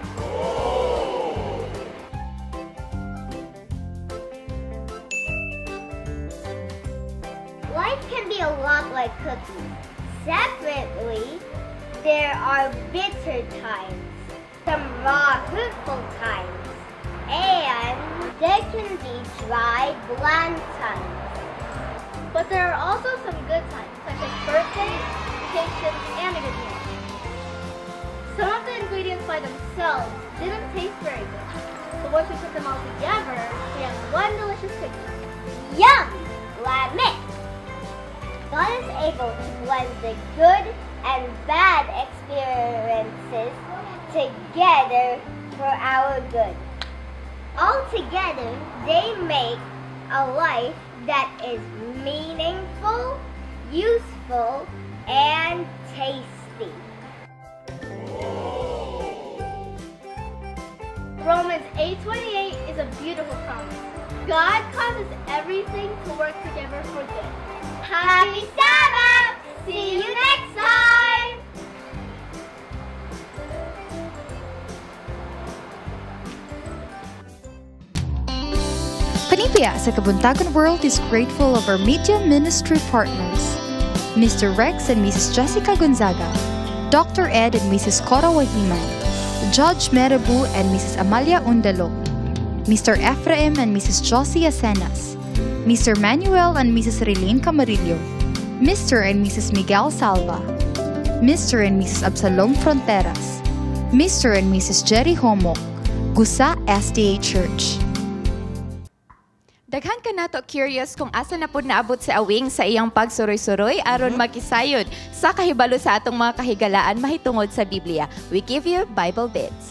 Life can be a lot like cookies. Separately, there are bitter times, some raw, hurtful times, and there can be dry, bland times. But there are also some good times, such as birthdays, vacations, and a good meal. Some of the ingredients by themselves didn't taste very good. So once we put them all together, we have one delicious cookie. Yum! Glad mix! God is able to blend the good and bad experiences together for our good. All together, they make a life that is meaningful, useful, and tasty. Romans 8:28 is a beautiful promise. God causes everything to work together for good. Happy Sabbath! See you next time! Panimbaya sa Kabuntagon World is grateful of our media ministry partners, Mr. Rex and Mrs. Jessica Gonzaga, Dr. Ed and Mrs. Cora Wahiman, Judge Merabu and Mrs. Amalia Undalo, Mr. Ephraim and Mrs. Josie Asenas, Mr. Manuel and Mrs. Relene Camarillo, Mr. and Mrs. Miguel Salva, Mr. and Mrs. Absalom Fronteras, Mr. and Mrs. Jerry Homok, Gusa SDA Church. Daghan ka nato curious kung asa na pud naabot si Awing sa iyang pagsuroy-suroy aron makisayod sa kahibalo sa atong mga kahigalaan mahitungod sa Biblia. We give you Bible Bits.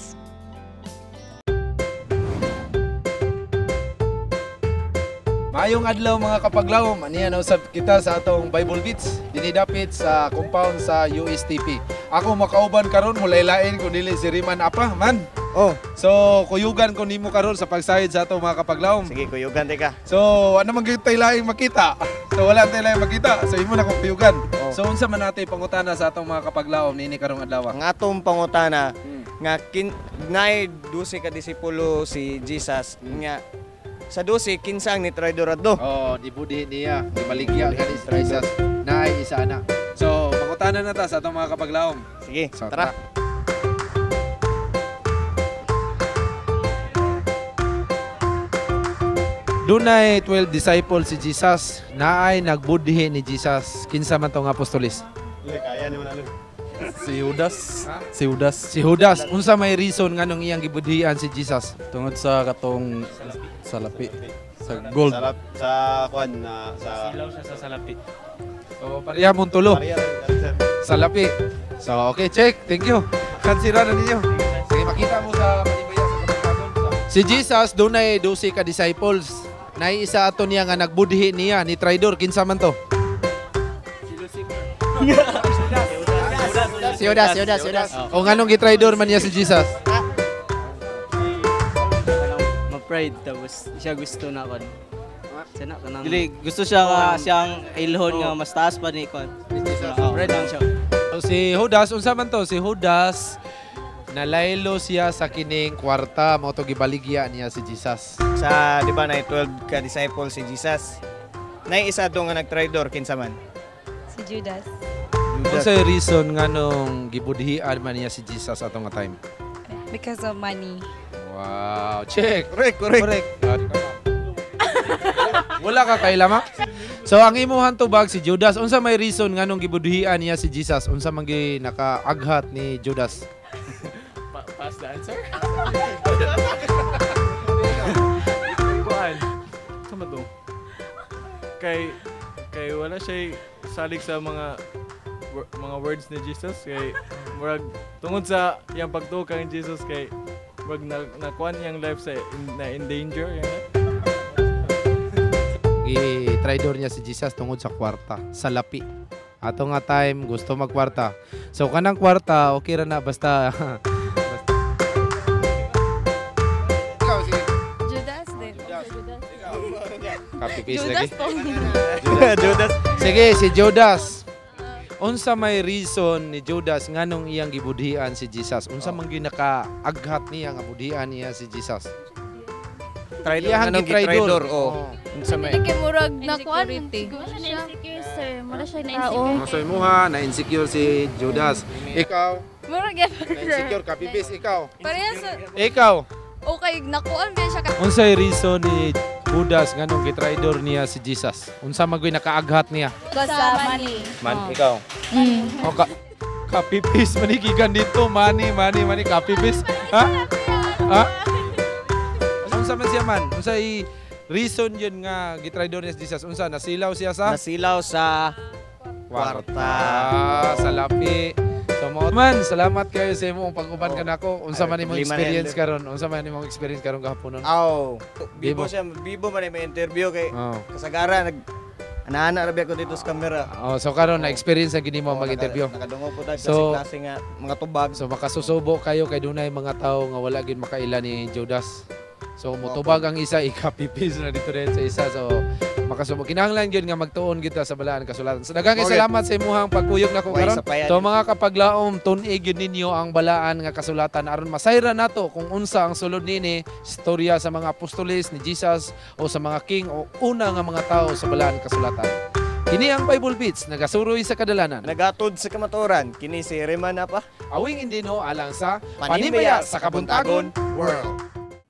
Maayong adlaw mga kapaglawom, aniya na usab kita sa atong Bible Beats dinidapit sa compound sa USTP. Ako makauban karon mulay-lain kung dili si Riman apa man. Oh, so kuyugan ko nimo karon sa pagsayod sa atong mga kapaglawom. Sige, kuyugan teka. So ano man gyud tay laing makita. So wala tay laing makita. So imo na kong kuyugan. Oh. So unsa man natay pangutana sa atong mga kapaglawom niini karong adlaw? Ang atong pangutana nga nay 12 ka disipulo si Jesus nga sa 12 kinsang ni traidor adto. Oh, dibudi niya, gibaligya kani si Jesus. Naay isa na. So pangutana na ta sa atong mga kapaglawom. Sige, so, tara. Dunay 12 disciples si Jesus. Naay nagbudhi ni Jesus. Kinsa man tong apostolis? Kaya ni manalo. Si Judas. Ha? Si Judas. Si Judas. Unsa may reason nganong iyang gibudhian si Jesus? Tungod sa katong salapi. Sa gold. Sa kwan na sa silaw siya sa salapi. So pareha mong tulo. Salapi. So okay, check. Thank you. Kansira na ninyo. Sige, makita mo sa Panimbaya sa Kabuntagon. Si Jesus dunay 12 ka disciples. Nay isa ato niya nga nagbudhi niya ni traidor. Kinsa man to? Si Judas. O nganong gitraidor man niya si Jesus? Ma-pride tapos siya gusto na kon. Dili gusto siya nga siyang ilhon nga mas taas pa ni kon. Pride lang siya. So si Judas unsa man to? Si Judas nalaylo siya sa kining kwarta mao to gibaligya niya si Jesus. Sa di ba na 12 ka disciple si Jesus. Nay isa to nga nagtraidor kinsa man? Si Judas. Unsay reason nganong gibudhian man niya si Jesus atong nga time? Because of money. Wow, check. Correct. Wala ka kay lama? So ang imuhan tubag si Judas, unsa may reason nganong gibudhian niya si Jesus? Unsa man gi nakaaghat ni Judas? Pass the answer? Sama to. Kay wala siya salig sa mga words ni Jesus kay murag tungod sa iyang pagtuo kang Jesus kay murag nakuan iyang life sa in danger yan. I-traidor niya si Jesus tungod sa kwarta, sa lapi. Ato nga time gusto magkwarta. So kanang kwarta okay ra na basta Judas din. Copy paste Judas lagi. Judas. Sige, si Judas. Unsa may reason ni Judas nganong iyang gibudhian si Jesus? Unsa man gyud nakaaghat niya nga budhian niya si Jesus? Iyahang gitraidor. Unsa may Hindi kay murag nakuan. Insecure, sir. Wala siya Tao. na-insecure. So imuha, na-insecure si Judas. Ikaw, Murag yan. na-insecure ka. Pipis, ikaw. Parehas sa... Ikaw. Okay, nakuan ba siya ka... Unsay reason ni Judas nganong gitraidor niya si Jesus? Unsa magoy nakaaghat niya? Basta money. Ikaw. O kapipis manigigan dito, money, kapipis. Ha? Ha? Unsa man siya man? Unsay reason yun nga gitraidor niya si Jesus? Unsa nasilaw siya sa? Nasilaw sa kwarta. Sa lapi. So man, salamat kayo sa imong pag-uban ka nako. Unsa man imong experience karon? Unsa man imong experience karon gahaponon? Bibo man may interview kay kasagara ana-ana rabi ako dito sa camera. So karon na experience ang gini mo mag-interview. Nakadungog po dahil kasi klase nga mga tubag. So makasusubo kayo kay dunay mga tawo nga wala gid makaila ni Judas. So mutubag ang isa, ikapipis na dito rin sa isa. So makasubo. Kinahanglan yun nga magtuon kita sa balaan kasulatan. So daghang salamat sa imuhang pagkuyog na ko karon. So mga kapaglaom, tunig yun ninyo ang balaan nga kasulatan aron masayra nato kung unsa ang sulod nini istorya sa mga apostoles ni Jesus o sa mga king o una nga mga tao sa balaan kasulatan. Kini ang Bible Beats, nagasuroy sa kadalanan. Nagatod sa kamaturan, kini si Reman na pa. Awing indino alang sa Panimbaya sa Kabuntagon World.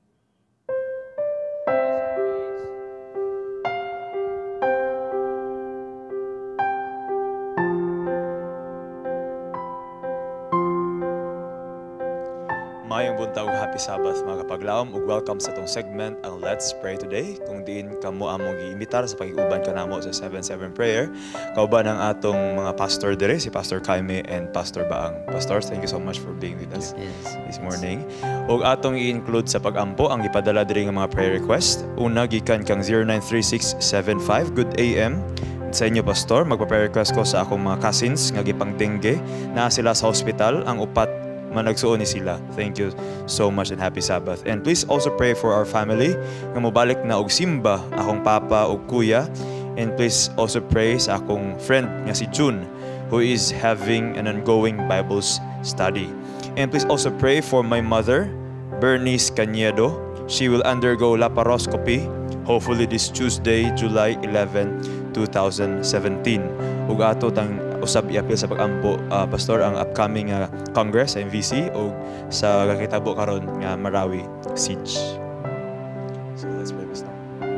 Mayong buntag, happy Sabbath mga kapaglaom ug welcome sa itong segment ang Let's Pray Today. Kung diin kamo among giimbitar sa pag-iuban kanamo sa 7-7 prayer. Kauban ang atong mga pastor dire, si Pastor Jaime and Pastor Baang. Pastors, thank you so much for being with us this morning. Ug atong i-include sa pag-ampo ang ipadala diri nga mga prayer request. Una gikan kang 093675 good AM. Sa inyo, Pastor, magpa-prayer request ko sa akong mga cousins nga gipang dengue na sila sa hospital. Ang upat managsuon ni sila. Thank you so much and happy Sabbath. And please also pray for our family nga mobalik na og simba akong papa ug kuya. And please also pray sa akong friend nga si June who is having an ongoing Bible study. And please also pray for my mother, Bernice Cañedo. She will undergo laparoscopy hopefully this Tuesday, July 11, 2017. Ug ato tang usab i-appeal sa pag-ampo, Pastor, ang upcoming Congress sa MVC o sa kakitabo karon nga Marawi Siege. So let's pray, Pastor.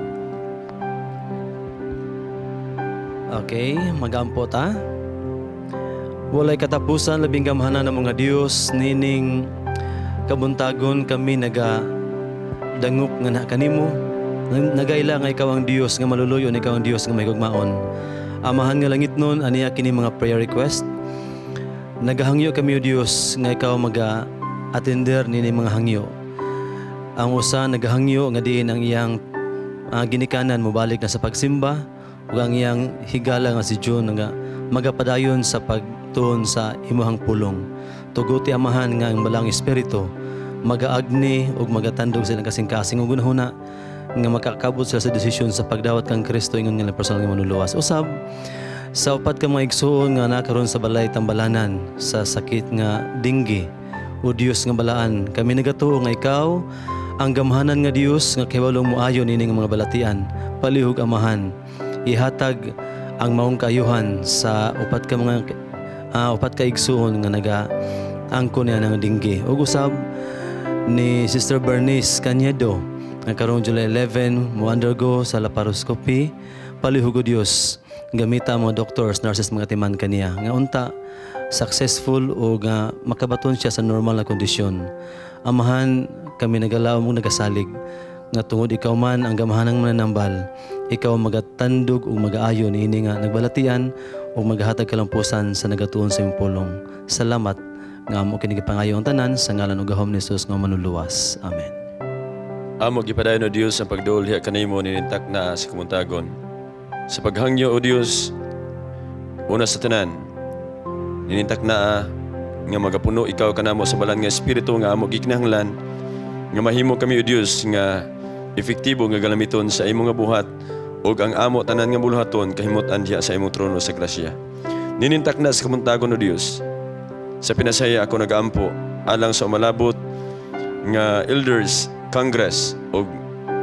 Okay, mag-ampo ta. Walay katapusan, labing gamhanan ng mga Dios, nining kabuntagon kami dangup nga na kanimo. Nagaila nga ikaw ang Dios nga maluluyon, ikaw ang Dios nga may gugmaon. Amahan nga langit nun, aniya kini mga prayer request. Nagahangyo kami o Diyos nga ikaw mag-attender nini mga hangyo. Ang usa nagahangyo nga diin ang iyang ginikanan mobalik na sa pagsimba ug ang iyang higala nga si June nga magapadayon sa pagtuon sa imuhang pulong. Tuguti amahan nga ang balang espiritu magaagni ug magatandog sa ilang kasing-kasing ug unahuna nga makakabot sila sa desisyon sa pagdawat kang Kristo ingon nga personal nga manuluwas. Usab sa upat ka mga igsuon nga nakaroon sa balay tambalanan sa sakit nga dinggi o Dios nga balaan, kami nagatuo nga ikaw ang gamhanan nga Dios nga kawalong muayon ini nga mga balatian. Palihog amahan ihatag ang maong kaayuhan sa upat ka igsuon nga angkon niya ng dinggi. Ug usab ni Sister Bernice Cañedo nga karong July 11 mo undergo sa laparoscopy. Palihog o Dios gamita ang mga doctors, nurses, mga timan kaniya nga unta successful o nga makabaton siya sa normal na kondisyon. Amahan kami nagalaw mo nagasalig nga tungod ikaw man ang gamahanang mananambal, ikaw magatandog o mag-aayon ini nga nagbalatian o maghatag kalampusan sa nagatuon sa iyong pulong. Salamat nga mo kinigipangayo ang tanan sa ngalan ug gahom ni Jesus nga manuluwas. Amen. Amo gipadayon o Dios ang pagdulhi kanimo ni Takna sa Kabuntagon. Sa paghangyo o Dios, una sa tanan, ninintak na nga magapuno ikaw kanamo sa balan nga espiritu nga amo gikinahanglan nga mahimo kami o Dios nga efektibo nga galamiton sa imong nga buhat ug ang amo tanan nga buluhaton kahimot-an diha sa imong trono sa grasya. Ninintak na sa Kabuntagon o Dios. Sa pinasaya ako nag-ampo alang sa umalabot nga elders, Congress o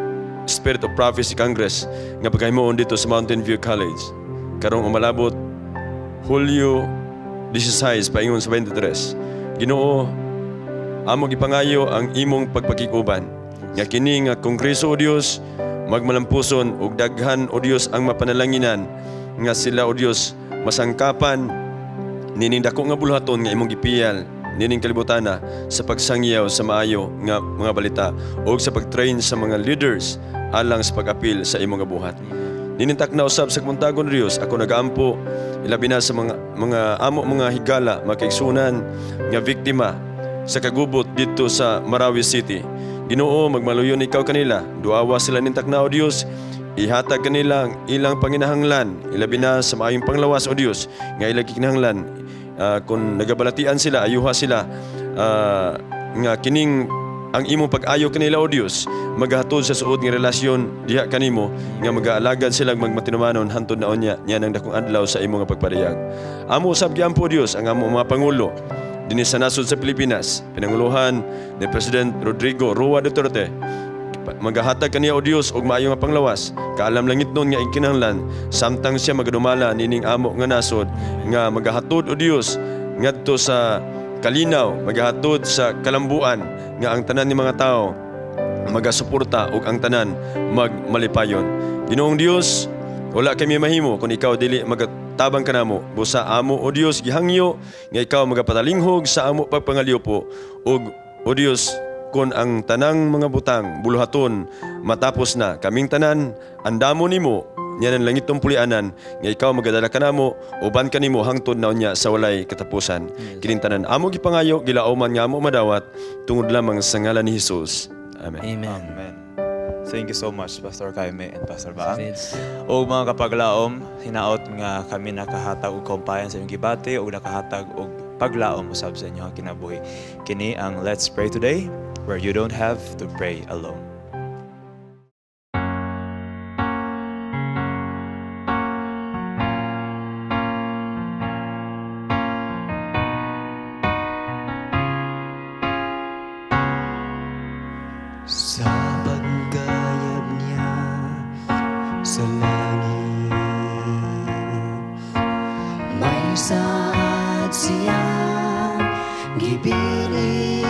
Spirit of Prophecy Congress nga pagkahimuon dito sa Mountain View College. Karong umalabot Hulyo 16 paingon sa 23. Ginoo, amo gipangayo ang imong pagpakikuban. Nga kini nga Kongreso o Dios magmalampuson ug daghan o Dios ang mapanalanginan nga sila o Dios masangkapan nining dako nga buluhaton nga imong gipiyal nining kalibutana sa pagsangyaw sa maayo nga mga balita o sa pagtrain sa mga leaders alang sa pag-apil sa imong buhat. Nining Takna usab sa Kabuntagon Rios, ako nagaampo ilabi na sa mga amo mga higala makaigsunan nga biktima sa kagubot dito sa Marawi City. Ginoo, magmaluyon ikaw kanila, duawa sila ning Takna o Dios, ihatag kanila ang ilang panginahanglan, ilabi na sa maayong panglawas o Dios nga ilang kinahanglan. Kung nagabalatian sila, ayuha sila nga kining ang imong pag-ayo kanila o Dios maghatod sa suod nga relasyon diha kanimo nga mag-aalagad sila magmatinumanon hantod na unya nya nang dakong adlaw sa imong pagparehag. Amo usab gyampo Dios ang amo mga pangulo dinhi sa nasod sa Pilipinas, pinanguluhan ni President Rodrigo Roa Duterte. Magahatag kaniya o Dios og maayo nga panglawas, kaalam langit nun nga ikinahanglan samtang siya magadumala nining amo nga nasod nga magahatod o Dios ngadto sa kalinaw, magahatod sa kalambuan nga ang tanan ni mga tao magasuporta ug ang tanan magmalipayon. Ginoong Dios, wala kami mahimo kung ikaw dili magatabang kanamo. Busa amo o Dios gihangyo nga ikaw magapatalinghog sa amo pagpangaliw po ug o Dios kung ang tanang mga butang buluhaton matapos na kaming tanan andamo nimo nyanan langit tong pulianan nga ikaw magadala kanamo uban kanimo hangtod na unya sa walay katapusan. Kining tanan amo gipangayo gilauman nga amo madawat tungod lamang sa ngalan ni Jesus. Amen. Amen. Thank you so much, Pastor Jaime and Pastor Baang. O mga kapaglaom, hinaot nga kami nakahatag og compliance sa inyong gibati o nakahatag og paglaom usab sa inyong kinabuhi. Kini ang Let's Pray Today, where you don't have to pray alone. Sa paggayab niya sa langit, may saad siyang gibilin.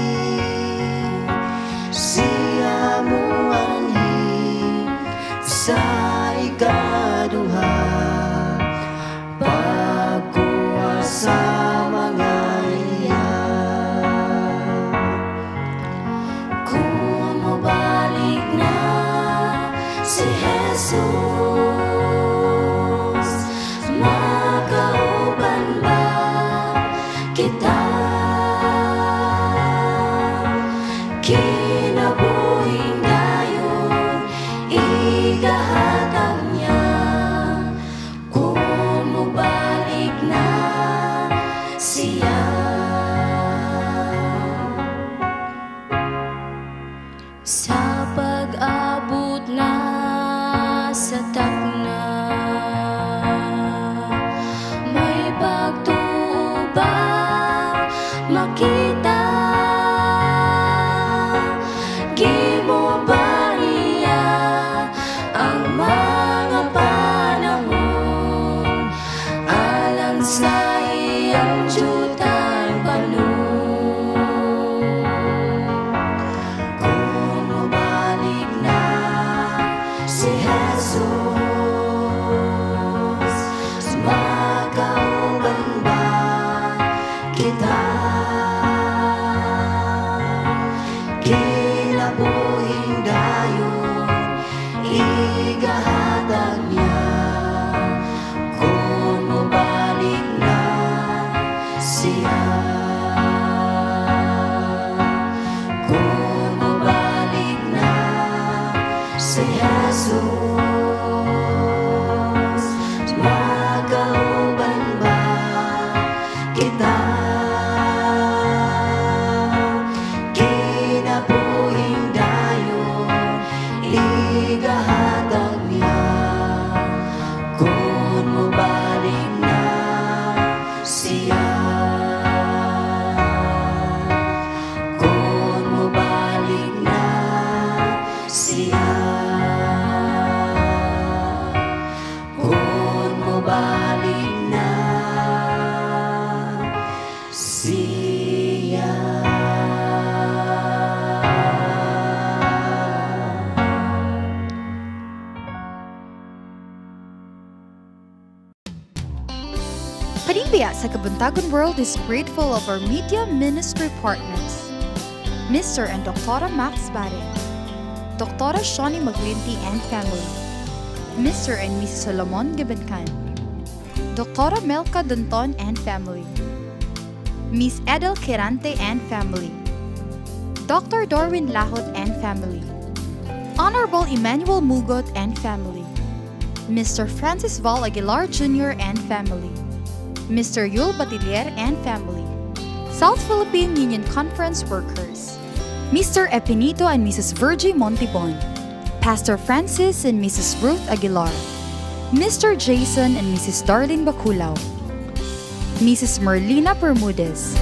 Siya mo anhin sa ikaduha, pagkuha sa mga si Jesus, makauban ba kita? Kinabuhing dayon, igahatag niya. Kung mubalik na siya, sa pag-abot na sa Takna, may pagtuo ba makita? Gimo ba niya ang mga panahon alang sa iyang jutang panahon? Kung mabalik na si Jesus, makauban ba kita? Kinabuhing dayon, igahatag niya. Kung mabalik na Panimbaya sa Kabuntagon World is grateful of our media ministry partners, Mr. and Dr. Max Barre, Dr. Shoni Maglinti and family, Mr. and Mrs. Solomon Gibankan, Dr. Melka Dunton and family, Miss Edel Quirante and family, Dr. Dorwin Lahot and family, Honorable Emmanuel Mugot and family, Mr. Francis Val Aguilar Jr. and family, Mr. Yul Batilier and family, South Philippine Union Conference workers, Mr. Epinito and Mrs. Virgie Montibon, Pastor Francis and Mrs. Ruth Aguilar, Mr. Jason and Mrs. Darlene Baculao, Mrs. Merlina Bermudez.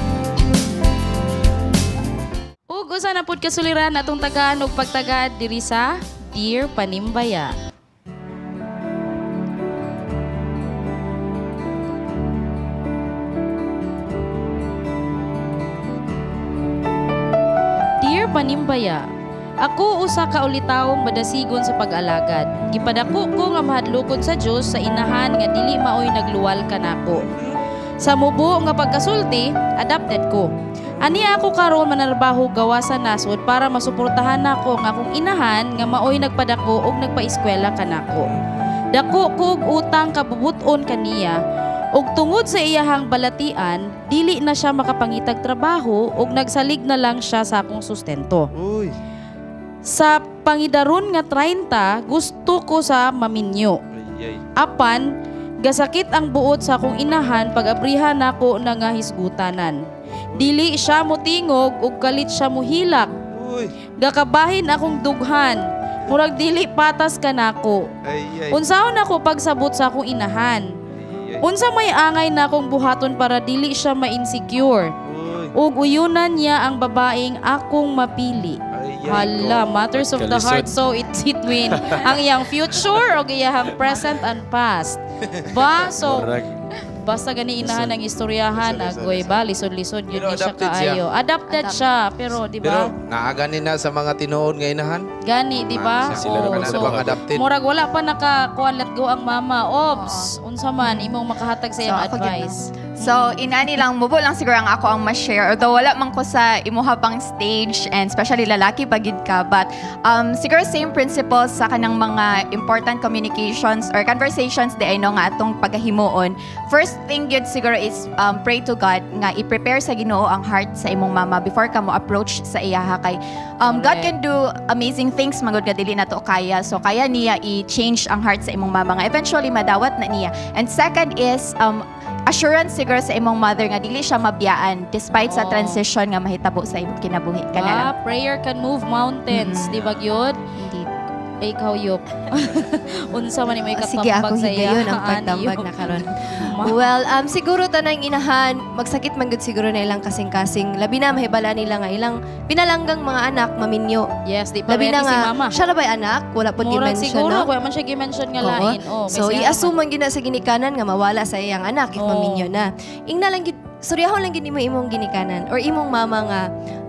Ug usa na pud kasuliran atong tagaan og pagtagad diri sa Dear Panimbaya. Dear Panimbaya, ako usa ka ulitawong madasigon sa pag-alagad. Gipadako ko nga mahadlokon sa Dios sa inahan nga dili maoy nagluwal kanako. Sa mubo nga pagkasulti, adopted ko. Ani ako karon manarbaho gawa sa nasod para masuportahan nako nga akong inahan nga maoy nagpadako og nagpaeskwela kanako. Dako ko og utang kabubuton kaniya ug tungod sa iyahang balatian, dili na siya makapangitag trabaho ug nagsalig na lang siya sa akong sustento. Uy. Sa pangidaron nga 30, gusto ko sa maminyo. Apan, gasakit ang buot sa akong inahan pag-abrihan nako na nga hisgutanan. Dili siya motingog ug kalit siya mohilak. Gakabahin akong dughan. Murag dili patas kanako. Unsaon ako pagsabot sa akong inahan? Unsa may angay na akong buhaton para dili siya ma-insecure. Ug uyunan niya ang babaeng akong mapili. Hala, matters of the heart, so it's between ang iyang future o iyang present and past. Ba? So, basta gani inahan ang istoryahan, agoy ba, lisod-lisod yun ni siya kaayo. Adapted siya, pero di ba? Pero naagani na sa mga tinuod nga inahan. Gani, di ba? Sila na So, adapted. murag wala pa nakakuan, let go ang mama. Ops, unsa man, imong makahatag sa iyang advice. So, inani lang, mubo lang siguro ang ako ang ma-share. Although wala man ko sa imuha pang stage and especially lalaki pagid ka. But siguro same principles sa kanang mga important communications or conversations di ay no nga atong paghahimuon. First thing yun siguro is pray to God nga i-prepare sa Ginoo ang heart sa imong mama before ka mo approach sa iyaha kay God can do amazing things magud nga dili nato kaya. So kaya niya i-change ang heart sa imong mama nga eventually madawat na niya. And second is assurance siguro sa imong mother nga dili siya mabiyaan despite sa transition nga mahitabo sa imong kinabuhi kanala. Prayer can move mountains, di ba gyud? Indeed. Ikaw yup. Unsa man imong Sige, ako ikatambag sa iya? higayon ang pagtambag na karon. Well, siguro tanang inahan, magsakit man gud siguro na ilang kasing-kasing. Labi na mahibala nila nga ilang pinalanggang mga anak maminyo. Yes, di pa Labi ready na si nga, mama. siya na ba'y anak? Wala po Murag dimension, siguro, no? wala man siya gi-mention nga Oo. lain. Oh, So, i-assume man gina sa ginikanan nga mawala sa iyang anak if maminyo na. Ingna lang gid, suryahon lang gid mo imong ginikanan or imong mama nga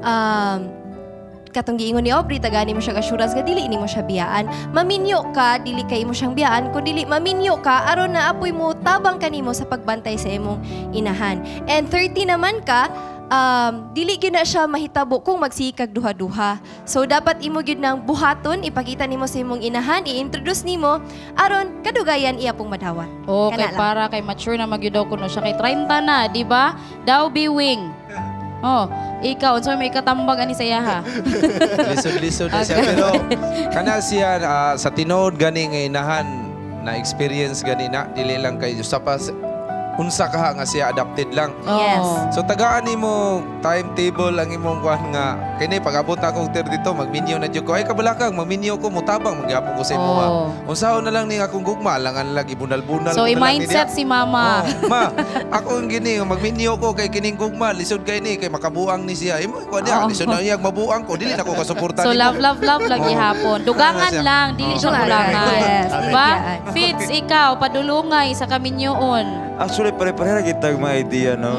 katong giingon ni Aubrey, tagani mo siya assurance nga dili nimo siya biyaan. Maminyo ka, dili kay mo siyang biyaan, kun dili maminyo ka aron na apoy mo tabang kanimo sa pagbantay sa imong inahan. And 30 naman ka, dili gyud na siya mahitabo kung magsikag duha-duha. So dapat imo gyud nang buhaton, ipakita nimo sa imong inahan, i-introduce nimo aron kadugayan iya pong madawat. Okay, para kay mature na magyud daw kuno siya kay 30 na, di ba? Daw biwing. Oh, ikaw, unsa may katambag ani sa iya ha? Lisod-lisod na siya. Pero kana siya sa tinuod gani nga inahan na experience gani na dili lang kay sa pas unsa ka nga siya adapted lang. Yes. So tagaan nimo timetable ang imong kuan nga kini pag-abot na akong 32 magminyo na jud ko ay kabalakang magminyo ko mutabang magyapon ko sa imo ha. Unsaon na lang ni akong gugma langan lagi bunal-bunal. So i-mindset si mama. Ma, ako ang gini magminyo ko kay kining gugma lisod kay ni kay makabuang ni siya. Imo kuan niya lisod na iya mabuang ko dili na ko kasuporta So nimo. love lagi hapon. Dugangan lang, dili siya kulangan. Yes, Diba? Fitz, ikaw padulungay sa kaminyoon. Actually, pare-pareha kita mga idea, no?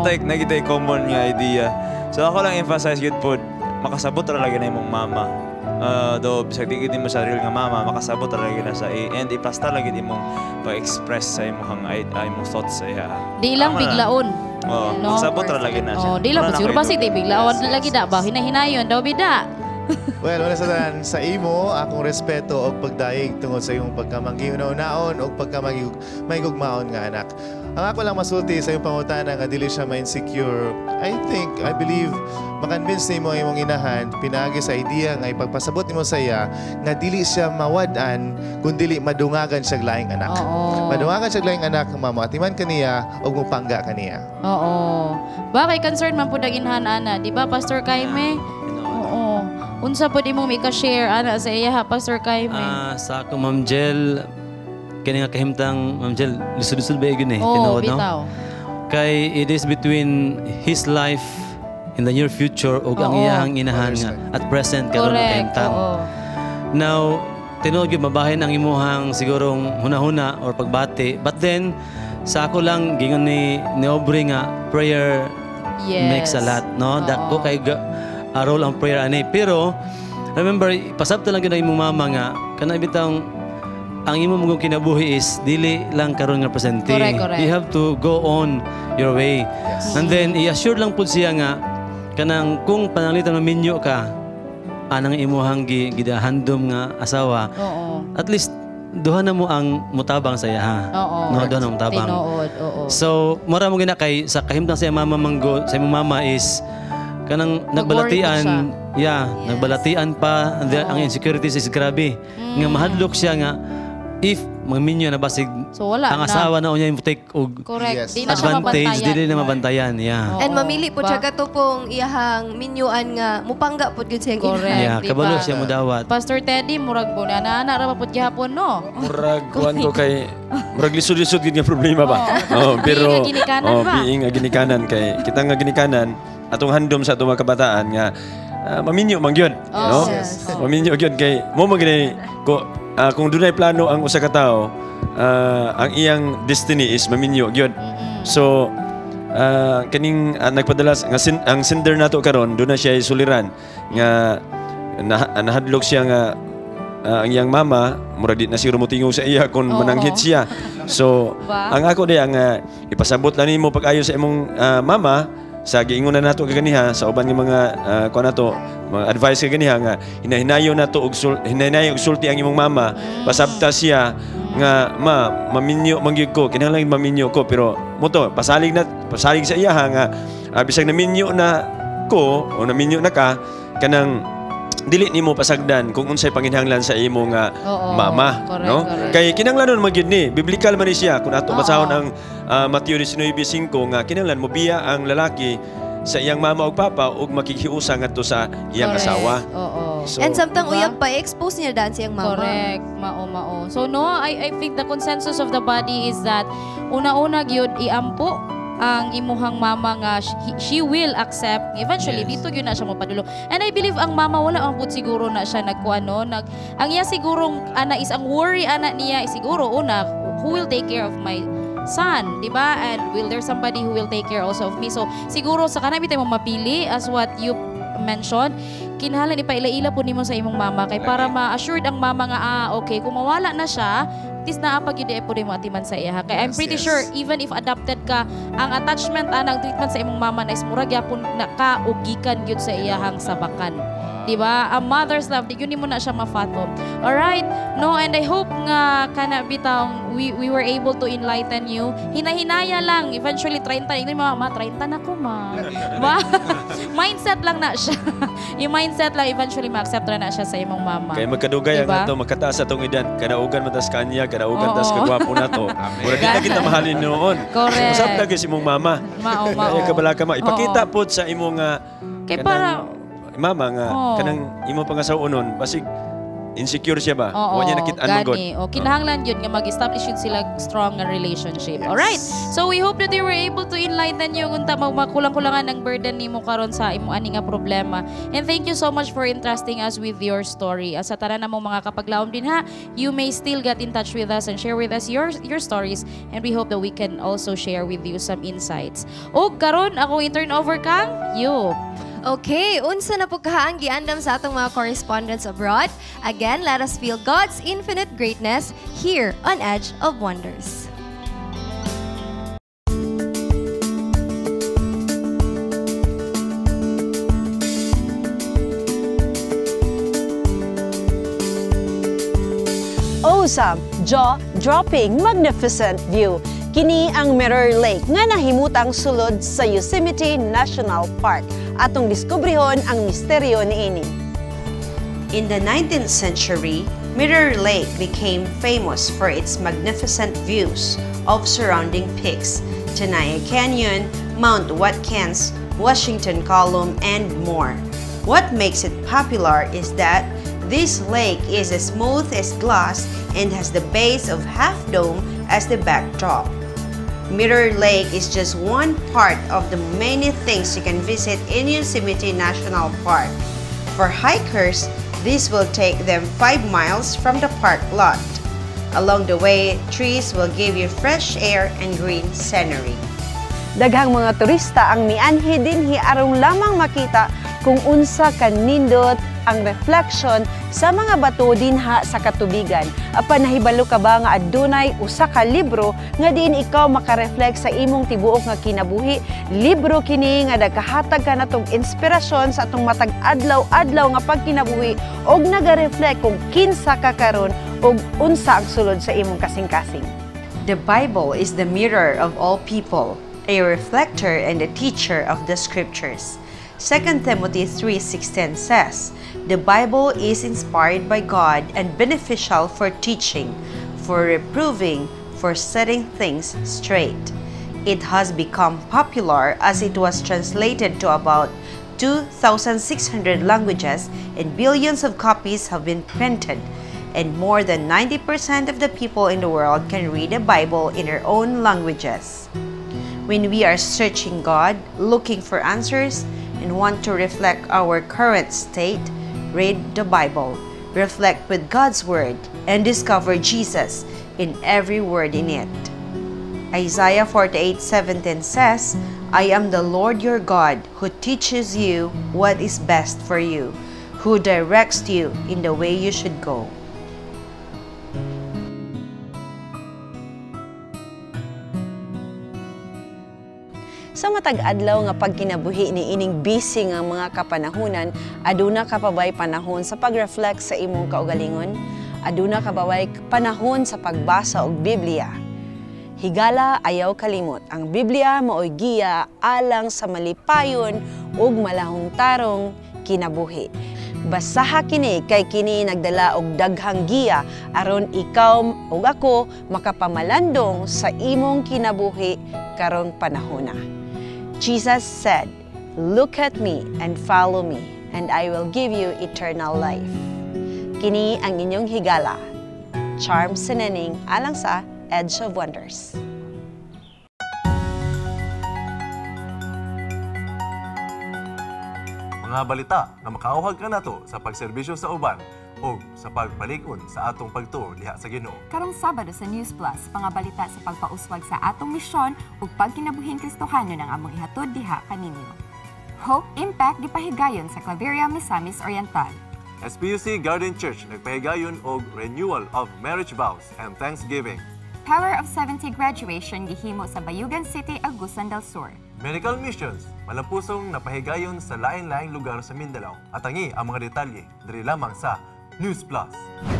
Nakita common nga idea. So ako lang emphasize yun po, makasabot talaga na imong mama. do bisag di gid mo sa real nga mama makasabot talaga na sa and iplasta lagi imong pa-express sa imong imong thoughts sa iya. Di lang biglaon. Makasabot talaga na siya. Di lang siguro basi di biglaon lagi da ba hinahinayon daw bida. Well, wala sa imo, akong respeto o pagdaig tungod sa iyong pagkamanggiunaon o pagkamagigugmaon nga anak. Ang ako lang masulti sa iyong pangutana nga dili siya ma-insecure. I believe, makonvince nimo ang imong inahan, pinagi sa idea nga ipagpasabot nimo sa iya, nga dili siya mawad-an, kundi madungagan siya laing anak. Madungagan siya laing anak, mamatiman kaniya o mupangga kaniya. Oo. Bakit concern man po daginhan ana, di ba Pastor Kaime? Oo. Unsa po di mo may ka-share ana sa iya Pastor Kaime? Sa ako Ma'am Jel, kani nga kahimtang Ma'am Jel, lisod-lisod ba yun Oo, bitaw. Kay it is between his life in the near future o ang iyang inahan nga at present karon kahimtang. Now, tinuod gyud mabahin ang imuhang sigurong hunahuna or pagbati. But then sa ako lang gingon ni Aubrey nga prayer makes a lot, no? Dako kay role ang prayer ani. Pero remember, pasabta lang gyud imong mama nga kana bitang ang imo mong kinabuhi is dili lang karon nga presente. Correct. You have to go on your way. Yes. And then i-assure lang pud siya nga kanang kung pananglitan ng minyo ka anang imuhang gidahandom nga asawa. At least duha na mo ang mutabang sa iya ha. No, duha na mutabang. So mura mo gina kay sa kahimtang sa mama manggo sa imong mama is kanang nagbalatian, nagbalatian pa, ang insecurities is grabe. Nga mahadlok siya nga if maminyo na basig ang asawa na unya yung take og advantage, dili na mabantayan. And mamili po siya katupong iyahang minyuan nga mupangga po gyud siyang inahan. Kabalo siya mo dawat. Pastor Teddy, murag po na ra po gyapon no. Murag kuan ko kay murag lisod-lisod gid nga problema ba. Pero being nga ginikanan kay kita nga ginikanan atong handom sa atong mga kabataan nga maminyo man gyud, no? Maminyo gyud kay mo magini ko kung dunay plano ang usa ka tawo, ang iyang destiny is maminyo gyud. So kaning nagpadala nga ang sender nato karon doon na siya suliran nga nahadlok siya nga ang iyang mama murag di na siguro motingaw sa iya kung mananghit siya. So ang ako di ang ipasabot lang nimo pag-ayo sa imong mama sa giingon na nato kaganiha sa uban nga mga kuan nato mga advice kaganiha nga hinahinayo nato og hinahinayo og sulti ang imong mama pasabta siya nga maminyo mangyud ko kinahanglan maminyo ko pero moto pasalig sa iya nga bisag naminyo na ko o naminyo na ka kanang dili nimo pasagdan kung unsay panginahanglan sa imo nga mama, no? Kay kinahanglan magyud ni biblical man ni siya kung ato basahon ang Mateo 19:5 nga kinahanglan mo biya ang lalaki sa iyang mama ug papa ug makikiusa ngadto sa iyang asawa. So, and samtang uyab pa expose niya dan siyang mama. Correct. Mao. So no, I think the consensus of the body is that una-una gyud iampo ang imuhang mama nga she will accept eventually dito gyud na siya mapadulong. And I believe ang mama wala ang pud siguro na siya nagkuano ang iya sigurong ana is ang worry ana niya is siguro una who will take care of my son, di ba? And will there somebody who will take care also of me? So siguro sa kanami tayo mapili as what you mentioned, kinahanglan ipaila-ila po nimo sa imong mama kay para ma-assured ang mama nga okay kung mawala na siya at least naapag yun po din mo atiman sa iya. Kaya I'm pretty sure even if adopted ka, ang attachment ang treatment sa imong mama na is murag yapon na ka o gikan gyud sa iyahang sabakan. Diba? A mother's love, yun mo na siya ma-fathom. Alright? No, and I hope nga kana bitang we were able to enlighten you. Hinahinaya lang. Eventually, 30. Yung mama, 30 na ko, ma. Mindset lang na siya. Yung mindset lang, eventually, ma-accept na siya sa imong mama. Kaya magkadugay ang ito, magkataas atong edad. Kadaugan matas kanya, kadaugan tas kagwapo na to. Mura di na kita mahalin noon. Correct. Masap na kasi imong mama. Mao. Kaya kabala ka ipakita po sa imong kaya para mama nga kanang imo pangasawon basig insecure siya ba? Wanya nakit-an god. Kinahanglan yun nga mag-establish yun sila strong relationship. Alright? So we hope that they were able to enlighten you kung makulang-kulangan ng burden nimo karon sa imo ani nga problema. And thank you so much for entrusting us with your story. Sa tanan namong mga kapaglaom din ha, you may still get in touch with us and share with us your stories, and we hope that we can also share with you some insights. O karon ako turn over kang you. Okay, unsa na po kahaang giandam sa atong mga correspondents abroad. Again, let us feel God's infinite greatness here on Edge of Wonders. Awesome, jaw-dropping, magnificent view. Kini ang Mirror Lake nga nahimutang sulod sa Yosemite National Park. Atong diskubrihon ang misteryo niini. In the 19th century, Mirror Lake became famous for its magnificent views of surrounding peaks, Tenaya Canyon, Mount Watkins, Washington Column, and more. What makes it popular is that this lake is as smooth as glass and has the base of half dome as the backdrop. Mirror Lake is just one part of the many things you can visit in Yosemite National Park. For hikers, this will take them 5 miles from the park lot. Along the way, trees will give you fresh air and green scenery. Daghang mga turista ang mianhi dinhi aron lamang makita kung unsa kanindot ang reflection sa mga bato dinha sa katubigan. Apan nahibalo ka ba nga adunay usa ka libro nga diin ikaw makareflect sa imong tibuok nga kinabuhi? Libro kini nga nagahatag ka natong inspirasyon sa atong matag adlaw-adlaw nga pagkinabuhi og naga-reflect kung kinsa ka karon og unsa ang sulod sa imong kasing-kasing. The Bible is the mirror of all people, a reflector and a teacher of the scriptures. 2 Timothy 3:16 says, "The Bible is inspired by God and beneficial for teaching, for reproving, for setting things straight." It has become popular as it was translated to about 2,600 languages and billions of copies have been printed. And more than 90% of the people in the world can read the Bible in their own languages. When we are searching God, looking for answers, and want to reflect our current state, read the Bible, reflect with God's Word, and discover Jesus in every word in it. Isaiah 48:17 says, "I am the Lord your God who teaches you what is best for you, who directs you in the way you should go." Sa matag adlaw nga pagkinabuhi ni ining busy nga mga kapanahunan, aduna ka pa bay panahon sa pag-reflect sa imong kaugalingon? Aduna ka ba bay panahon sa pagbasa og Biblia? Higala ayaw kalimot, ang Biblia maoy giya alang sa malipayon ug malahong tarong kinabuhi. Basaha kini kay kini nagdala og daghang giya aron ikaw ug ako makapamalandong sa imong kinabuhi karong panahona. Jesus said, "Look at me and follow me, and I will give you eternal life." Kini ang inyong higala. Charm Sinening alang sa Edge of Wonders. Mga balita na makaawhag ka nato sa pagserbisyo sa uban o sa pagpalig-on sa atong pagtuo diha sa Ginoo. Karong Sabado sa News Plus, pangabalita sa pagpauswag sa atong misyon ug pagkinabuhing Kristohanon ang among ihatod diha kaninyo. Hope Impact gipahigayon sa Claveria, Misamis Oriental. SPUC Garden Church nagpahigayon og renewal of marriage vows and thanksgiving. Power of 70 graduation gihimo sa Bayugan City, Agusan del Sur. Medical Missions malampusong napahigayon sa lain-laing lugar sa Mindanao. Atangi ang mga detalye diri lamang sa News Plus.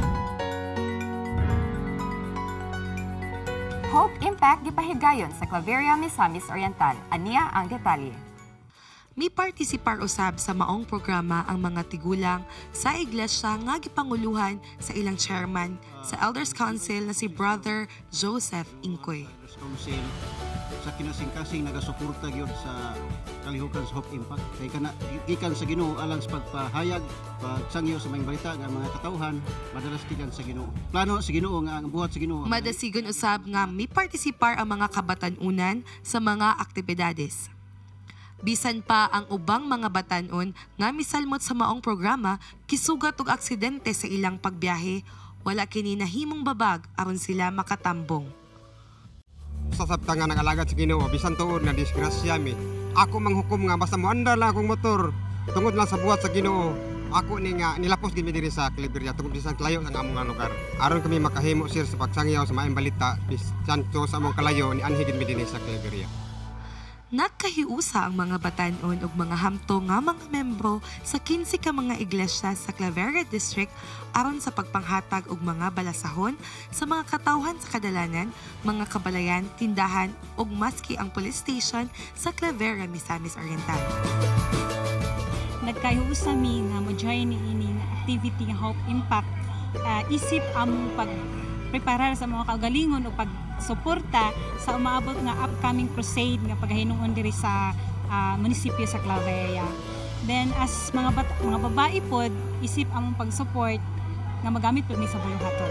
Hope Impact gipahigayon sa Claveria, Misamis Oriental. Ania ang detalye. May partisipar usab sa maong programa ang mga tigulang sa iglesia nga gipanguluhan sa ilang chairman sa Elders Council na si Brother Joseph Incoy. Council sa kinasing-kasing nagasuporta gyud sa kalihukan sa Hope Impact kay kana gikan sa Ginoo alang sa pagpahayag pagsangyo sa mga balita nga mga katawhan madalas gikan sa Ginoo. Plano sa Ginoo nga ang buhat sa Ginoo. Madasigon usab nga may partisipar ang mga kabatanunan sa mga aktibidades. Bisan pa ang ubang mga batanon nga misalmot sa maong programa kisugat og aksidente sa ilang pagbiyahe, wala kini nahimong babag aron sila makatambong. Sasabta nga nag-alagad sa Ginoo bisan tuod na disgrasya mi. Ako manghukom nga basta moandar lang akong motor tungod lang sa buhat sa Ginoo, ako ni nga nilapos gid mi diri sa Cleveria tungod bisan kalayo sa among nga lugar. Aron kami makahimo sir sa pagsangyaw sa maayong balita bisan to sa among kalayo ni anhi gid mi dinhi sa Cleveria. Nagkahiusa ang mga batanon ug mga hamto nga mga membro sa 15 ka mga iglesia sa Clavera District aron sa pagpanghatag og mga balasahon sa mga katawhan sa kadalanan, mga kabalayan, tindahan ug maski ang police station sa Clavera, Misamis Oriental. Nagkahiusa mi nga mo-join ini nga activity nga Hope Impact, isip among preparar sa mga kaugalingon o pagsuporta sa umaabot nga upcoming crusade nga paghinuon diri sa munisipyo sa Clavera. Then as mga babae pod, isip among pag-support nga magamit pod mi sa buluhaton.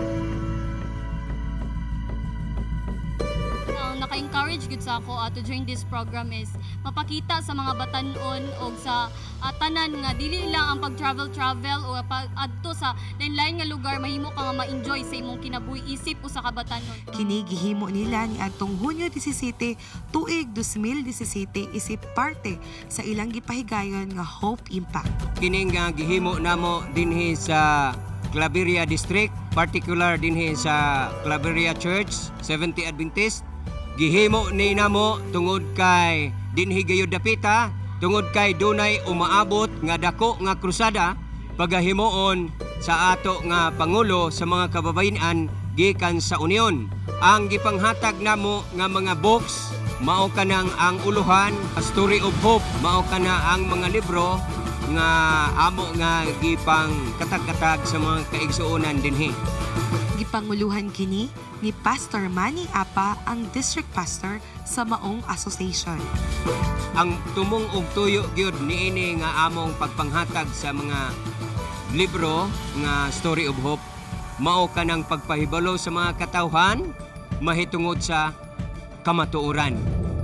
Naka-encourage gud sa ako to join this program is mapakita sa mga batanon o sa tanan nga dili lang ang pag-travel o adto sa lain-lain nga lugar mahimo ka nga ma-enjoy sa imong kinabuhi isip usa ka batanon. Kini gihimo nila ni adtong Hunyo 17 tuig 2017 isip parte sa ilang gipahigayon nga Hope Impact. Kini nga gihimo namo dinhi sa Clavera District, particular dinhi sa Clavera Church, 70 Adventist. Gihimo ni namo tungod kay dinhi gayud dapita, tungod kay dunay umaabot nga dako nga krusada pagahimuon sa ato nga pangulo sa mga kababayen gikan sa Union. Ang gipanghatag namo nga mga books mao kanang ang uluhan, A Story of Hope, mao kana ang mga libro nga amo nga gipang katag-katag sa mga kaigsuonan dinhi. Gipanguluhan kini ni Pastor Manny Apa, ang district pastor sa maong association. Ang tumong og tuyo gyud niini nga among pagpanghatag sa mga libro nga Story of Hope mao kanang pagpahibalo sa mga katawhan mahitungod sa kamatuoran.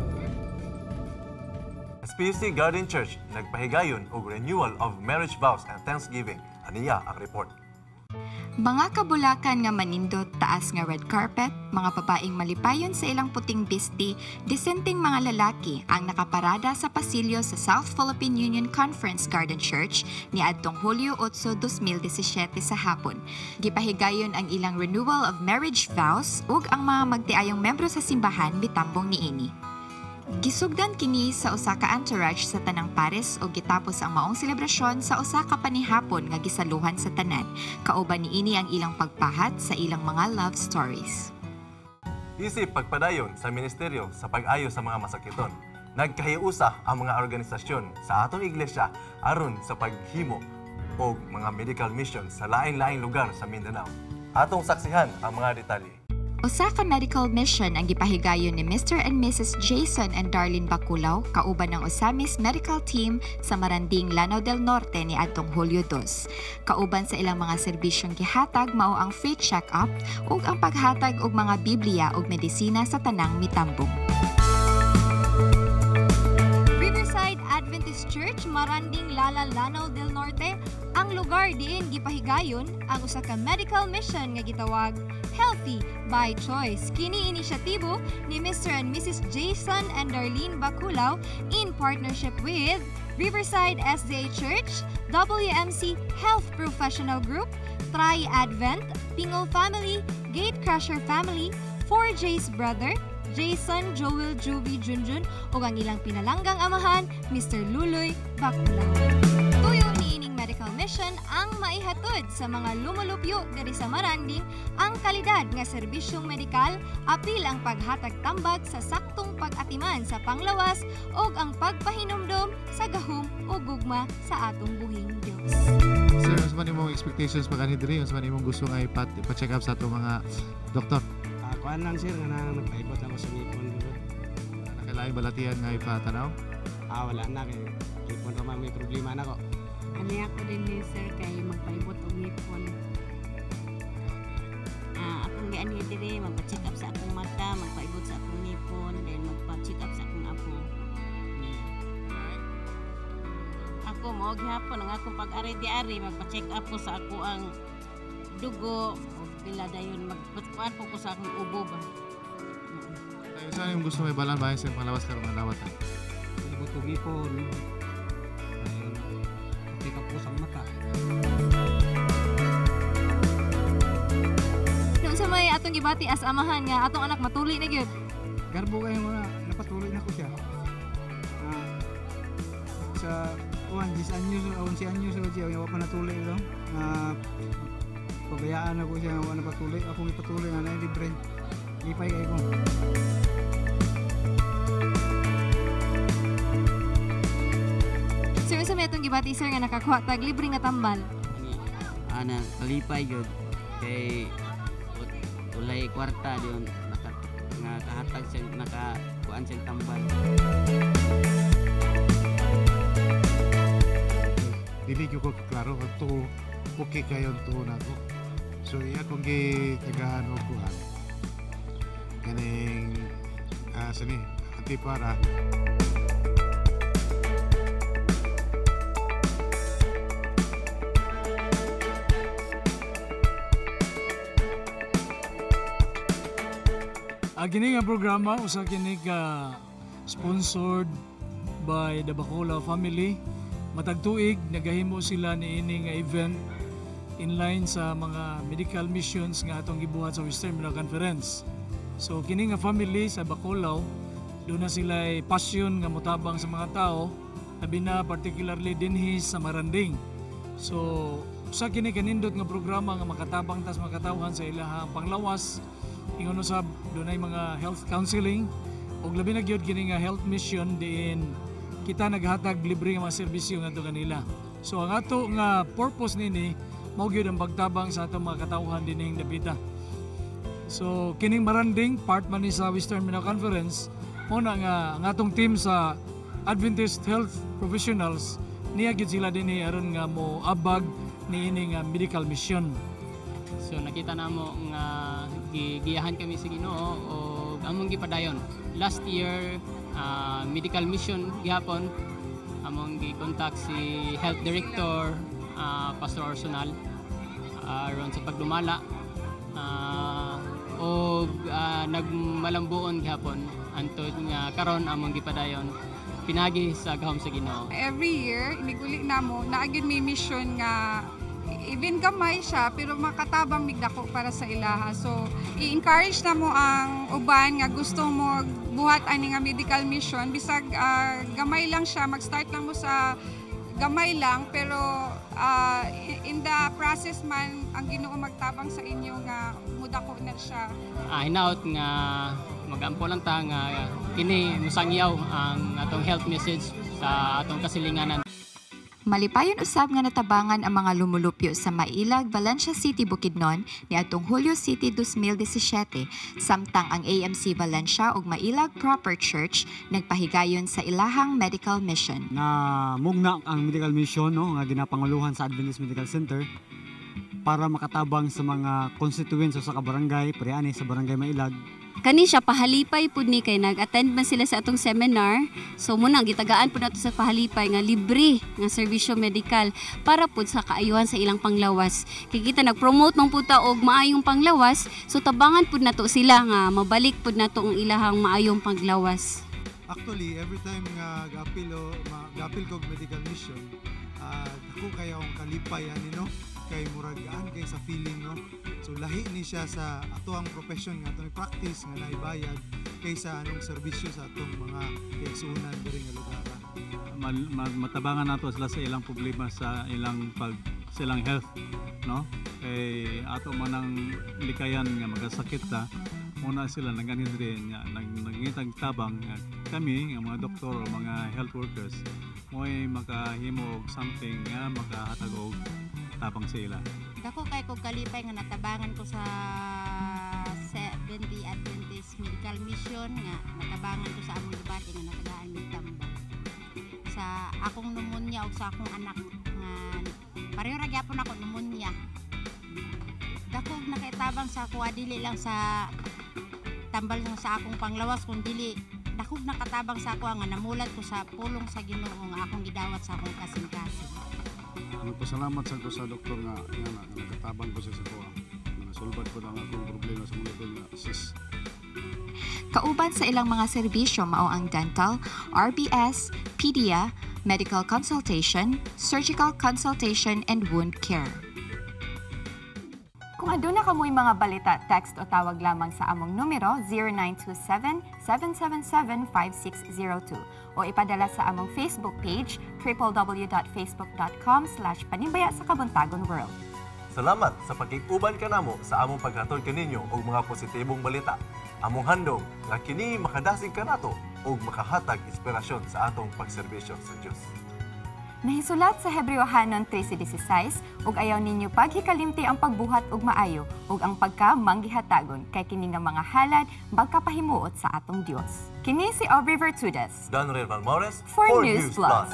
SPUC Garden Church nagpahigayon og renewal of marriage vows and thanksgiving. Aniya ang report. Mga kabulakan nga manindot, taas nga red carpet, mga babaeng malipayon sa ilang puting bisti, disenteng mga lalaki ang nakaparada sa pasilyo sa South Philippine Union Conference Garden Church ni adtong Hulyo 8, 2017 sa hapon. Gipahigayon ang ilang renewal of marriage vows ug ang mga magtiayong membro sa simbahan mitambong niini. Gisugdan kini sa usa ka entourage sa tanang pares o gitapos ang maong selebrasyon sa usa ka panihapon nga gisaluhan sa tanan. Kauban niini ang ilang pagpahat sa ilang mga love stories. Isip pagpadayon sa ministeryo sa pag-ayo sa mga masakiton. Nagkahiusa ang mga organisasyon sa atong iglesia aron sa paghimo og mga medical mission sa lain-laing lugar sa Mindanao. Atong saksihan ang mga detalye. Usa ka medical mission ang gipahigayon ni Mr. and Mrs. Jason and Darlene Baculaw, kauban ng Usamis Medical Team sa Maranding, Lanao del Norte ni adtong Hulyo 2. Kauban sa ilang mga serbisyong gihatag mao ang free check-up ug ang paghatag og mga Biblia ug medisina sa tanang mitambong. Riverside Adventist Church, Maranding, Lala, Lanao del Norte, ang lugar diin gipahigayon ang usa ka medical mission nga gitawag Healthy by Choice. Kini inisyatibo ni Mr. and Mrs. Jason and Darlene Baculaw in partnership with Riverside SDA Church, WMC Health Professional Group, Tri-Advent, Pingol Family, Gatecrusher Family, 4J's Brother, Jason, Joel, Juvie, Junjun, o ang ilang pinalanggang amahan, Mr. Luloy Baculaw. Tuyo niining medical mission ang maihatod sa mga lumulupyo diri sa Maranding ang kalidad nga serbisyong medikal, apil ang paghatag tambag sa saktong pag-atiman sa panglawas ug ang pagpahinumdom sa gahom o gugma sa atong buhing Dios. Sir, mas man imong expectations pagani diri, mas man imong gusto nga ipa-check up sa atong mga doktor? Kuan lang sir nga nagpaibot ako sa ngipon dito. Nakalaing balatian nga ipatanaw? Wala na kay ngipon ra man may problema na ko. Ani ako din ni sir kay magpaibot og ngipon. Akong giani diri magpa-check up sa akong mata, magpaibot sa akong ngipon, then magpa-check up sa akong apo. Ako mo gihapon ang akong pag-ari di-ari magpa-check up ko sa ako ang dugo. Pila dayon magpatkuan po ko sa akong ubo ba. Ay, saan yung gusto may balan ba sa panglawas karon nga dawat? Ibot og ngipon. kapusang mata. Noon sa may atong gibati as amahan nga atong anak matuli na gyud. Garbo kayo mga napatuloy na ko siya. Sa 10 anyos o 11 anyos siya, yung pa natuloy ito. Pabayaan ako siya nga napatuloy. Akong ipatuloy nga na libre. Lipay kayo ko. Sir, sa may atong gibati sir nga nakakuha tag libre nga tambal. Ana, kalipay yun. Kay ulay kwarta diyon nga kahatag siya nakakuan siya tambal. Dili ko klaro to okay kayo to nako. So iya kung gitagahan og kuan. Kaning sini antipara. Kini nga programa usa kini ka sponsored by the Bacola family. Matag tuig nagahimo sila niini nga event inline sa mga medical missions nga atong gibuhat sa Western Mindanao Conference. So kini nga family sa Bacolao, doon na sila passion nga motabang sa mga tao, labi na particularly dinhi sa Maranding. So usa kini kanindot nga programa nga makatabang tas makatawhan sa ilahang panglawas. Ingon usab dunay mga health counseling ug labi na gyud kini nga health mission diin kita naghatag libre nga mga serbisyo ngadto kanila. So ang ato nga purpose nini mao gyud ang pagtabang sa atong mga katawhan dinhing dapita. So kining Maranding part man ni sa Western Mindanao Conference mo na nga ang atong team sa Adventist Health Professionals niya gyud sila dinhi aron nga mo abag niini nga medical mission. So nakita namo nga gigiyahan kami sa Ginoo o among gipadayon. Last year medical mission gihapon among gi-contact si Health Director Pastor Arsenal aron sa pagdumala o nagmalambuon gihapon antod nga karon among gipadayon pinagi sa gahom sa Ginoo. Every year iniguli namo naa gyud may mission nga even gamay siya pero makatabang migdako para sa ilaha. So i-encourage na mo ang uban nga gusto mo buhat ani nga medical mission bisag gamay lang siya, mag-start lang mo sa gamay lang pero in the process man ang Ginoo magtabang sa inyo nga mudako na siya. Hinaut nga magampo lang ta nga kini musangyaw ang atong health message sa atong kasilinganan. Malipayon usab nga natabangan ang mga lumulupyo sa Mailag, Valencia City, Bukidnon ni atong Hulyo City 2017 samtang ang AMC Valencia ug Mailag Proper Church nagpahigayon sa ilahang medical mission. Na mugna ang medical mission no nga ginapanguluhan sa Adventist Medical Center para makatabang sa mga constituents sa kabarangay, priani sa barangay Mailag. Kani siya pahalipay pud ni kay nag-attend man sila sa atong seminar. So muna gitagaan pud nato sa pahalipay nga libre nga serbisyo medikal para pud sa kaayuhan sa ilang panglawas. Kay kita nag-promote ng puta og maayong panglawas, so tabangan pud nato sila nga mabalik pud nato ang ilahang maayong panglawas. Actually, every time nga gapil ko medical mission, ako kaya akong kalipay ani no kay muragaan kay sa feeling no. So lahi ni siya sa atoang profession nga atong practice nga naibayad kaysa anong serbisyo sa atong mga kaigsuonan diri nga lugar. Matabangan nato sila sa ilang problema sa ilang health no. Kay ato man ang likayan nga magasakit ta muna sila naganidre nga nagingitag tabang kami nga mga doktor o mga health workers mo'y makahimo og something nga makahatag og tabang sa ila. Dako kay kog kalipay nga natabangan ko sa 70 Adventist Medical Mission nga natabangan ko sa among gibati nga natagaan mi tambal. Sa akong pneumonia ug sa akong anak nga pareho ra gyapon ako pneumonia. Dako nakaitabang sa ako dili lang sa tambal sa akong panglawas kun dili dako nakatabang sa ako nga namulat ko sa pulong sa Ginoo nga akong gidawat sa akong kasing-kasing. Nagpasalamat sa doktor nga nakatabang ko sa kuha. Nasulbad ko ang akong problema sa mga nga sis. Kauban sa ilang mga serbisyo mao ang dental, RBS, pedia, medical consultation, surgical consultation, and wound care. Kung aduna kamoy mga balita, text o tawag lamang sa among numero 0927-777-5602 o ipadala sa among Facebook page www.facebook.com/Panimbaya sa Kabuntagon World. Salamat sa pagkikuban kanamo sa among paghatod kaninyo og mga positibong balita. Among handom nga kini makadasig kanato og makahatag inspirasyon sa atong pagserbisyo sa Dios. Nahisulat sa Hebreohanon 13:16 ug ayaw ninyo paghikalimti ang pagbuhat og maayo ug ang pagka-manggihatagon kay kini nga mga halad magkapahimuot sa atong Dios. Kini si Aubrey Vertudes. Don Real Valmores for News Plus.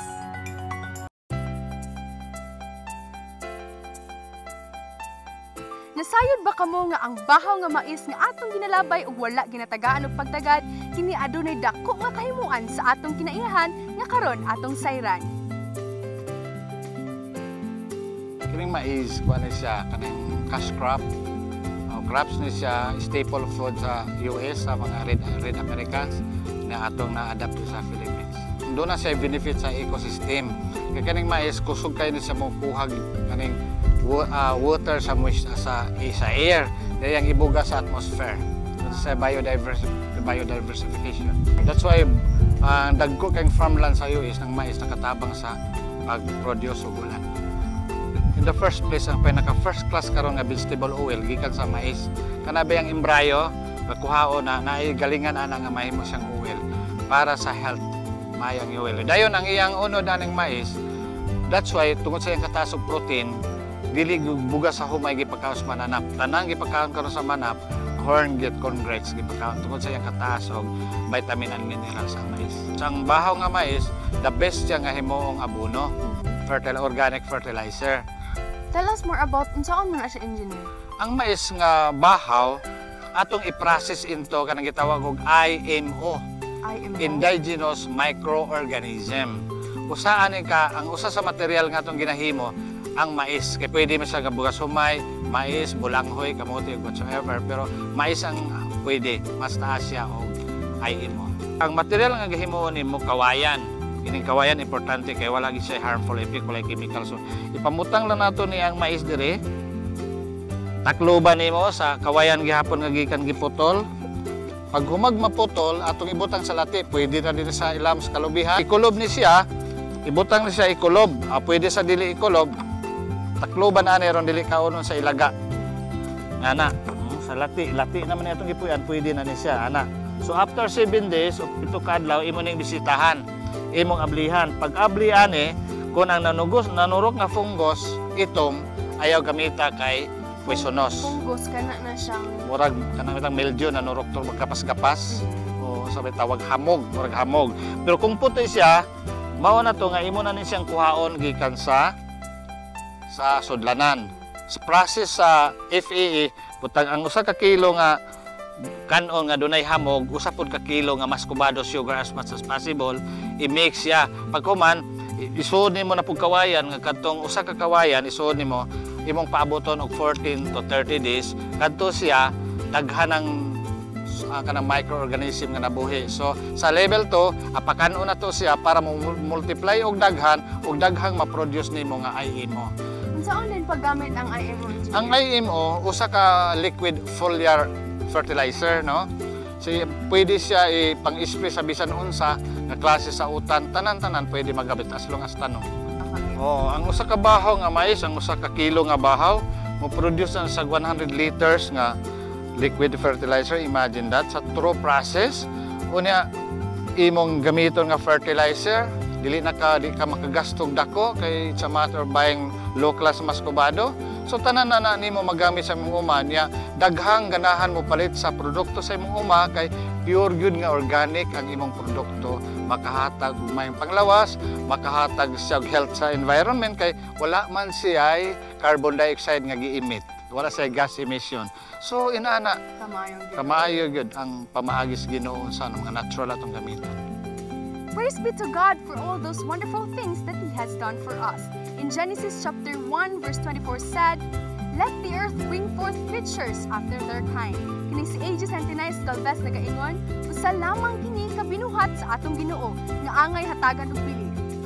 Nasayod ba kamo nga ang bahaw nga mais nga atong ginalabay ug wala ginatagaan og pagdagad kini adunay dako nga kahimuan sa atong kinaiyahan nga karon atong sayran. Kining mais kuan siya kanang cash crop. Crops ni siya staple food sa US sa mga red Americans na atong na-adapt sa Philippines. Doon na siya benefit sa ecosystem. Kaya kining mais kusog kayo ni siya mo kuhag kaning water sa air dayang ibuga sa atmosphere sa biodiversification. That's why dagko kang farmland sa US ng mais nakatabang sa pag-produce og ulan. In the first place, ang pinaka-first class karon nga vegetable oil gikan sa mais. Kanabi ang embryo, kakuhao na naigalingan ana nga mahimo siyang oil para sa health mayang oil. Dayon ang iyang unod aning mais. That's why tungod sa iyang kataas og protein, dili buga sa humay gipakaon sa mananap. Tanang gipakaon karon sa manap, corn grains gipakaon tungod sa iyang kataas og vitamin and minerals sa mais. Ang bahaw nga mais, the best siya nga himuong abono, organic fertilizer. Tell us more about unsaon man siya engineer. Ang mais nga bahaw atong i-process into kanang gitawag og IMO. Indigenous microorganism. Usaan ka ang usa sa material nga atong ginahimo ang mais. Kay pwede man siya bugas humay, mais, bulanghoy, kamote ug whatsoever, pero mais ang pwede mas taas siya og IMO. Ang material nga gihimuon nimo kawayan. Kining kawayan importante kay wala gyud siya harmful effect wala chemical. So ipamutang lang nato ni ang mais dire. Takloban nimo sa kawayan gihapon nga gikan giputol. Pag humag maputol atong ibutang sa lati, pwede na din sa ilam sa kalubihan. Ikulob ni siya, ibutang ni siya ikulob. Pwede sa dili ikulob. Takloban ani ron dili kaunon sa ilaga. Ana, sa lati naman atong gipuyan, pwede na ni siya ana. So after 7 days o 7 ka adlaw imo ning bisitahan. Imong ablihan. Pag ablihan kung ang nanurok nga fungus, itom, ayaw gamita kay poisonous. Fungus, kana na siyang... Murag, kanang itang mildew, nanurok to magkapas-kapas. O sabi tawag hamog, murag hamog. Pero kung puti siya, mao na to nga imo na ni siyang kuhaon gikan sa sudlanan. Sa process sa FAA, butang ang usa ka kilo nga kanon nga dunay hamog, usa pod ka kilo nga maskubado sugar as much as possible, i-mix siya. Pagkuman, isuod nimo na pug kawayan nga kadtong usa ka kawayan isuod nimo imong paaboton og 14 to 30 days kadto siya daghanang kanang microorganism nga nabuhi. So sa level 2, apakanon na to siya para mo multiply og daghang ma-produce nimo nga IMO. Unsaon din paggamit ang IMO? Ang IMO usa ka liquid foliar fertilizer, no? So, pwede siya pang-spray sa bisan unsa nga klase sa utan, tanan-tanan pwede magamit as long as tanong. Ang usa ka bahaw nga mais, ang usa ka kilo nga bahaw, mo produce na sa 100 liters nga liquid fertilizer. Imagine that sa true process. Unya imong gamiton nga fertilizer, di ka makagastog dako kay it's a matter of buying low class maskubado. So tanan na nimo magamit sa imong uma niya daghang ganahan mo palit sa produkto sa imong uma kay pure good nga organic ang imong produkto, makahatag mayong panglawas, makahatag siya health sa environment kay wala man siya carbon dioxide nga gi-emit, wala siya gas emission. So inana kamayo gyud ang pamaagis Ginoo sa mga natural atong gamiton. Praise be to God for all those wonderful things that He has done for us. In Genesis chapter 1 verse 24 said, "Let the earth bring forth creatures after their kind." Kini si Aegis Antinais Galvez nagaingon, usa lamang kini kabinuhat sa atong Ginoo nga angay hatagan og bili.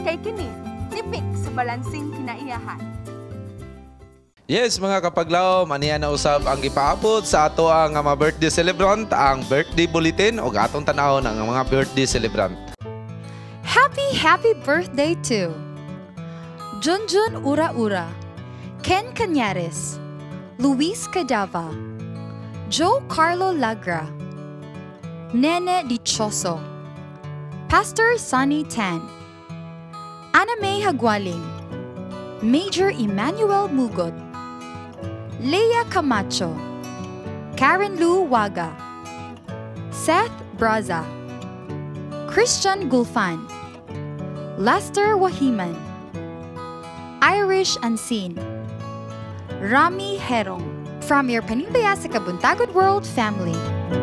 Kay kini, tipik sa balansing kinaiyahan. Yes, mga kapaglaom, aniya na usab ang gipaabot sa ato ang mga birthday celebrant, ang birthday bulletin o atong tanaw ng mga birthday celebrant. Happy birthday to Junjun Ura-Ura, Ken Cañares, Luis Cadava, Joe Carlo Lagra, Nene Dichoso, Pastor Sunny Tan, Ana May Hagwaling, Major Emmanuel Mugot, Leia Camacho, Karen Lou Waga, Seth Braza, Christian Gulfan, Lester Wahiman, Irish Unseen, Rami Herong, from your Panimbaya sa Kabuntagon World family.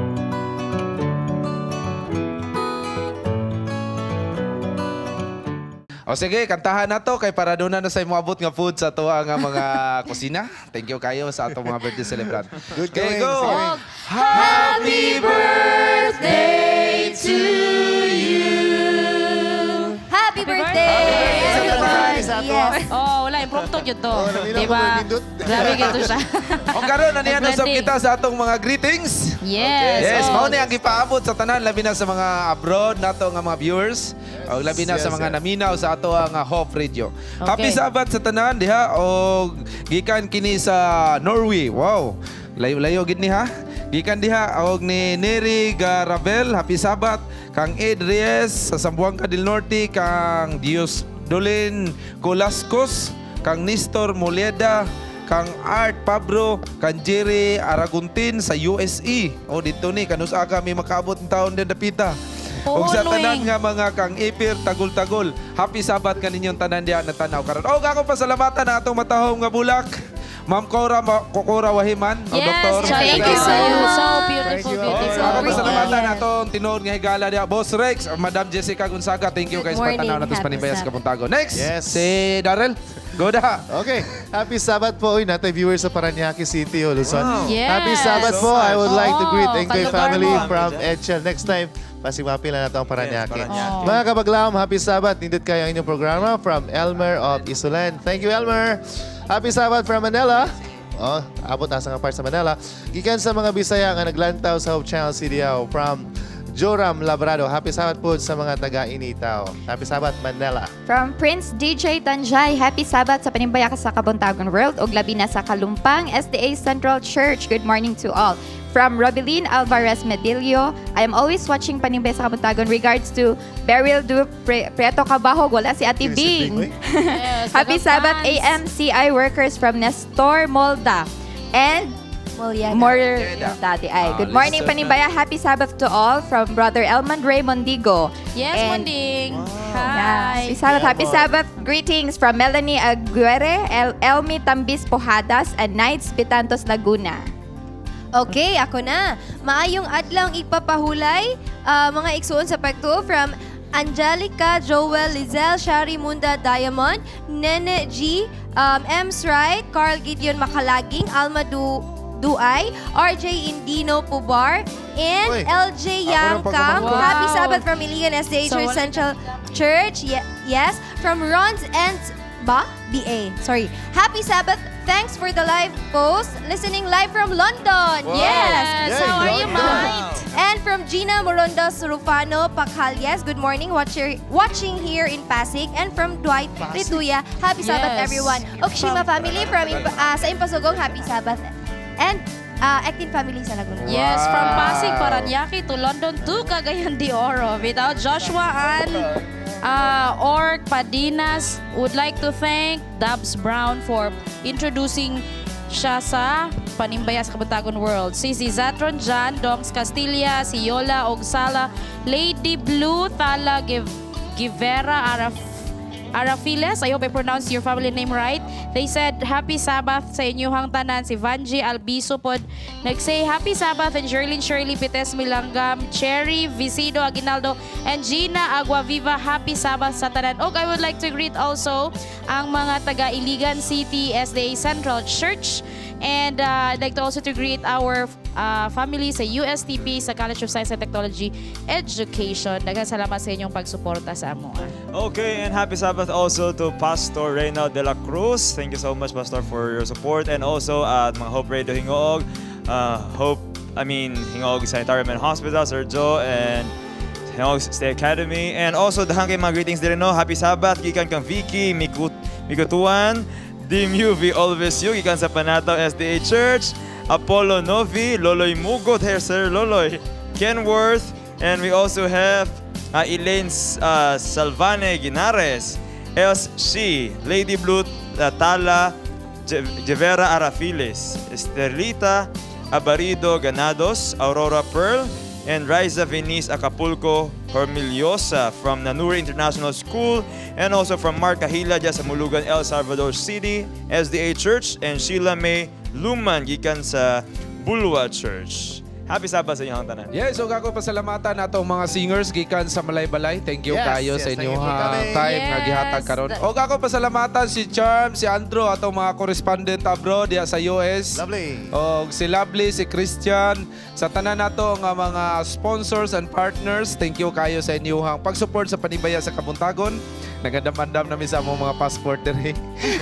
O sige, kantahan na to kay para doon na sa moabot nga food sa to nga mga kusina. Thank you kayo sa atong mga birthday celebrant. Good okay, going. go! Happy birthday to you! Happy birthday! Yes. Oh, wala, impromptu yun to. Diba? Grabe gito siya. O karon na niyan usab kita sa atong mga greetings. Yes. Yes, oh. mao ni ang gipaabot sa tanan labi na sa mga abroad nato nga mga viewers o labi na sa mga naminaw sa ato ang Hope Radio. Okay. Happy Sabat sa tanan diha o gikan kini sa Norway. Wow. Layo-layo gid ni ha. Gikan diha og ni Neri Garabel, Happy Sabat, kang Ed Reyes sa Zamboanga del Norte, kang Dios Dolin Colascos, kang Nestor Moleda, kang Art Pablo, kang Jerry Araguntin sa USA. O dito ni kanus aga may makaabot ng taon din dapita. Oo, Og sa tanan Noeng. nga mga kang Ipir Tagol-Tagol, Happy Sabat kaninyong tanan diha na tanaw karon. Og ako pasalamatan na atong matahom nga bulak. Ma'am Kokora Wahiman, o Doktor. Thank you so much. So beautiful, beautiful. Ako pasalamatan na itong tinuod nga higala niya. Boss Rex, Madam Jessica Gonzaga, thank you guys sa tanaw na ito sa Panimbaya sa Kabuntagon. Next, si Darrell. Go da. Okay. Happy Sabat po. Uy, natin viewers sa Paranaque City, Luzon. Wow. Yes. Happy Sabat po. I would like to greet Engkoy kalugar family mo. from Edchel. Next time, pasimapila na ito ang Paranaque. Paranaque. Mga kabaglam, happy Sabat. Nindot kayo ang inyong programa from Elmer of Isulan. Thank you, Elmer. Happy Sabat from Manila. Oh, abot asa nga part sa Manila. Gikan sa mga Bisaya nga naglantaw sa Hope Channel CDO from Joram Labrado. Happy Sabat po sa mga taga-Initaw. Happy Sabat, Manila. From Prince DJ Tanjay, Happy Sabat sa Panimbaya sa Kabuntagon World ug labi na sa Kalumpang SDA Central Church. Good morning to all. From Robeline Alvarez Medillo, I am always watching Panimbaya sa Kabuntagon. Regards to Beryl Du Prieto Cabahog, wala si Ate Bing. Yes, Happy Sabat AMCI workers from Nestor Molda and Daddy ay. Good morning, Panimbaya. Happy Sabbath to all from Brother Elman Ray Mondigo. Yes, And Monding. Happy Hi. Sabbath. Happy Sabbath. Greetings from Melanie Aguirre, Elmi Tambis Pojadas, and Knights Pitantos Laguna. Okay, ako na. Maayong adlang ipapahulay mga igsuon sa Pagtuon from Angelica, Joel, Lizelle, Shari Munda, Diamond, Nene G, Ems Wright, Carl Gideon Makalaging, Alma Duay, RJ Indino Pubar, and Uy, LJ ako Yang na Kang. Wow. Happy Sabbath from Iligan SDA So, Church Central Church. Yes, from Ron's and BA. Sorry. Happy Sabbath. Thanks for the live post. Listening live from London. Wow. Yes. Yay, How are you, London. Mike? And from Gina Morondos Rufano Pacalyas. Good morning. Watching here in Pasig. And from Dwight Rituya. Happy Sabbath, Yes. everyone. Okshima family from sa Impasugong. Happy Sabbath. And Actin family sa Laguna. Yes, from Pasig, Paranaque to London to Cagayan de Oro. Without Joshua and Org Padinas, would like to thank Dabs Brown for introducing siya sa Panimbaya sa Kabuntagon World. Si Zatron Jan, Dongs Castilla, si Yola Ogsala, Lady Blue Thala Givera Arafiles, I hope I pronounced your family name right. They said, Happy Sabbath sa inyong tanan. Si Vanji Albiso pod nag-say, Happy Sabbath, and Jerlyn Shirley Pites Milangam, Cherry Visido Aguinaldo, and Gina Aguaviva, Happy Sabbath sa tanan. Og I would like to greet also ang mga taga Iligan City SDA Central Church. And I'd like to also to greet our family sa USTP, sa College of Science and Technology Education. Daghang salamat sa inyong pagsuporta sa amo. Okay, and happy Sabbath also to Pastor Reynald de la Cruz. Thank you so much, Pastor, for your support. And also at mga Hope Radio Hingoog, Hingoog Sanitarium and Hospital, Sir Joe, and Hingoog State Academy. And also, dahang kay mga greetings din no. Happy Sabbath, gikan kang Vicky, Mikutuan, Dimu V. Always You, gikan sa Panataw SDA Church, Apollo Novi, Loloy Mugot, here Sir Loloy, Kenworth, and we also have Elaine Salvane Ginares, Els She, Lady Blue Tala, Jevera Arafiles, Estelita Abarido Ganados, Aurora Pearl, and Riza Venice Acapulco Hormiliosa from Nanuri International School, and also from Mark Kahila sa Mulugan, El Salvador City, SDA Church, and Sheila May Luman gikan sa Bulwa Church. Happy Sabbath sa inyong tanan. Yes, so ako pasalamatan natong mga singers gikan sa Malay-Balay. Thank you kayo sa inyong time nga gihatag karon. O ako pasalamatan si Charm, si Andrew atong mga correspondent abroad diya sa US. Lovely. O si Lovely, si Christian, sa tanan nato nga mga sponsors and partners. Thank you kayo sa inyong pag-support sa Panimbaya sa Kabuntagon. Nagandam-andam namin sa among mga passport diri.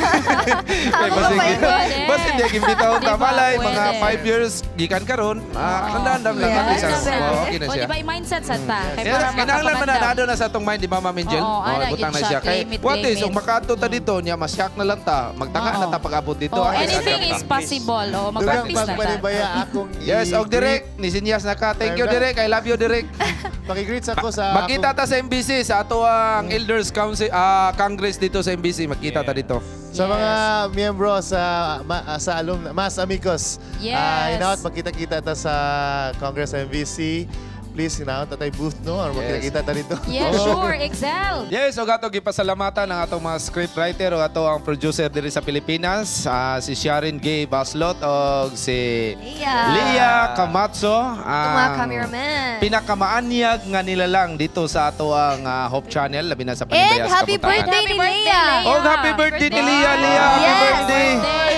Basta hindi gimbitaw ta malay mga 5 years gikan karon. Andam lang natin sa. Okay na siya. O di ba mindset sa ta? Kinahanglan man na na sa atong mind di ba Ma'am Angel? Butang na siya. Kay what is ug makaadto ta dito niya masyak na lang ta. Magtanga na ta pag-abot dito. Anything is possible. O mag-practice na ta. Yes, og Direk ni Sinyas na ka. Thank you Direk. I love you Direk. Paki-greets ako sa Makita ta sa MBC sa ato ang Elders Council Congress dito sa MBC. Magkita ta dito. Sa mga miyembro sa alumni, mas amigos. Inaot magkita-kita ta sa Congress MBC. Please, tatay booth, no? Or makita-kita ta dito. Yes, sure. Excel. Yes, o gato gipasalamatan ng atong mga scriptwriter o ato ang producer diri sa Pilipinas, si Sharon Gay Baslot o si Leah Camatso. Mga cameraman. Pinakamaanyag nga nila lang dito sa ato ang Hope Channel, labi na sa Panimbaya sa happy birthday ni Leah! Oh, happy birthday ni Leah! Leah, happy birthday!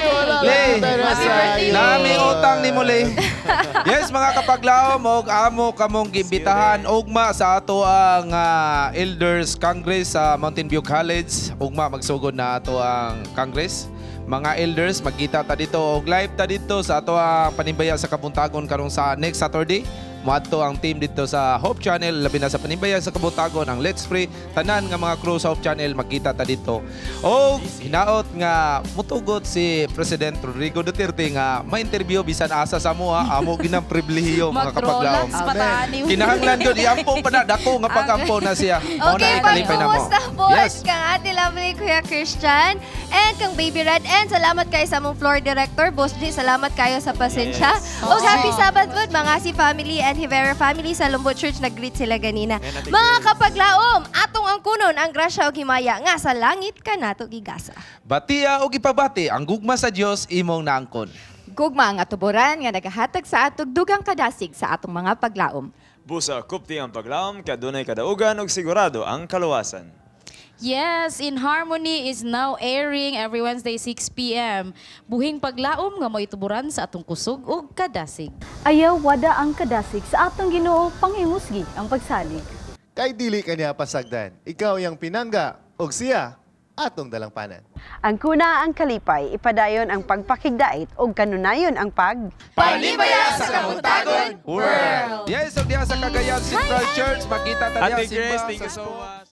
Le, nami utang ni mo, Le. Yes, mga kapaglaom, og amo kamong gimbitahan ugma sa ato ang Elders Congress sa Mountain View College. Ugma magsugod na ato ang Congress. Mga elders, magkita ta dito og live ta dito sa ato ang Panimbaya sa Kabuntagon karong sa next Saturday. Muadto ang team dito sa Hope Channel, labi na sa Panimbaya sa Kabuntagon, ang Let's Pray, tanan nga mga crew sa Hope Channel, magkita ta dito. O hinaot nga mutugot si President Rodrigo Duterte nga ma-interview bisan asa sa mua, amo ginang pribilehiyo mga kapaglaom. Kinahanglan yun, iampo pa na, dako nga pag-ampo na siya. Okay, pag-umusta po kang ate lovely Kuya Christian and kang Baby Red, and salamat kayo sa mong floor director, Boss G, salamat kayo sa pasensya. O happy Sabbath po mga si family and Hivera family sa Lumbo Church, nag-greet sila ganina. Mga kapaglaom, atong ang kunon ang grasya o himaya nga sa langit ka nato gigasa. Batia o gipabati ang gugma sa Dios imong naangkon. Gugma ang atuburan nga nagahatag sa atog dugang kadasig sa atong mga paglaom. Busa kupti ang paglaom, kadunay kadaugan ug sigurado ang kaluwasan. Yes, In Harmony is now airing every Wednesday 6 p.m. Buhing paglaom nga mo ituburan sa atong kusog ug kadasig. Ayaw wada ang kadasig sa atong Ginoo panghimusgi ang pagsalig. Kay dili kaniya pasagdan, ikaw yang pinangga og siya atong dalangpanan. Ang kuna ang kalipay, ipadayon ang pagpakigdait ug kanunayon ang Panimbaya sa Kabuntagon World. Yes, so diya sa Cagayan Central Church, makita ta diya Ate Grace, thank you so much.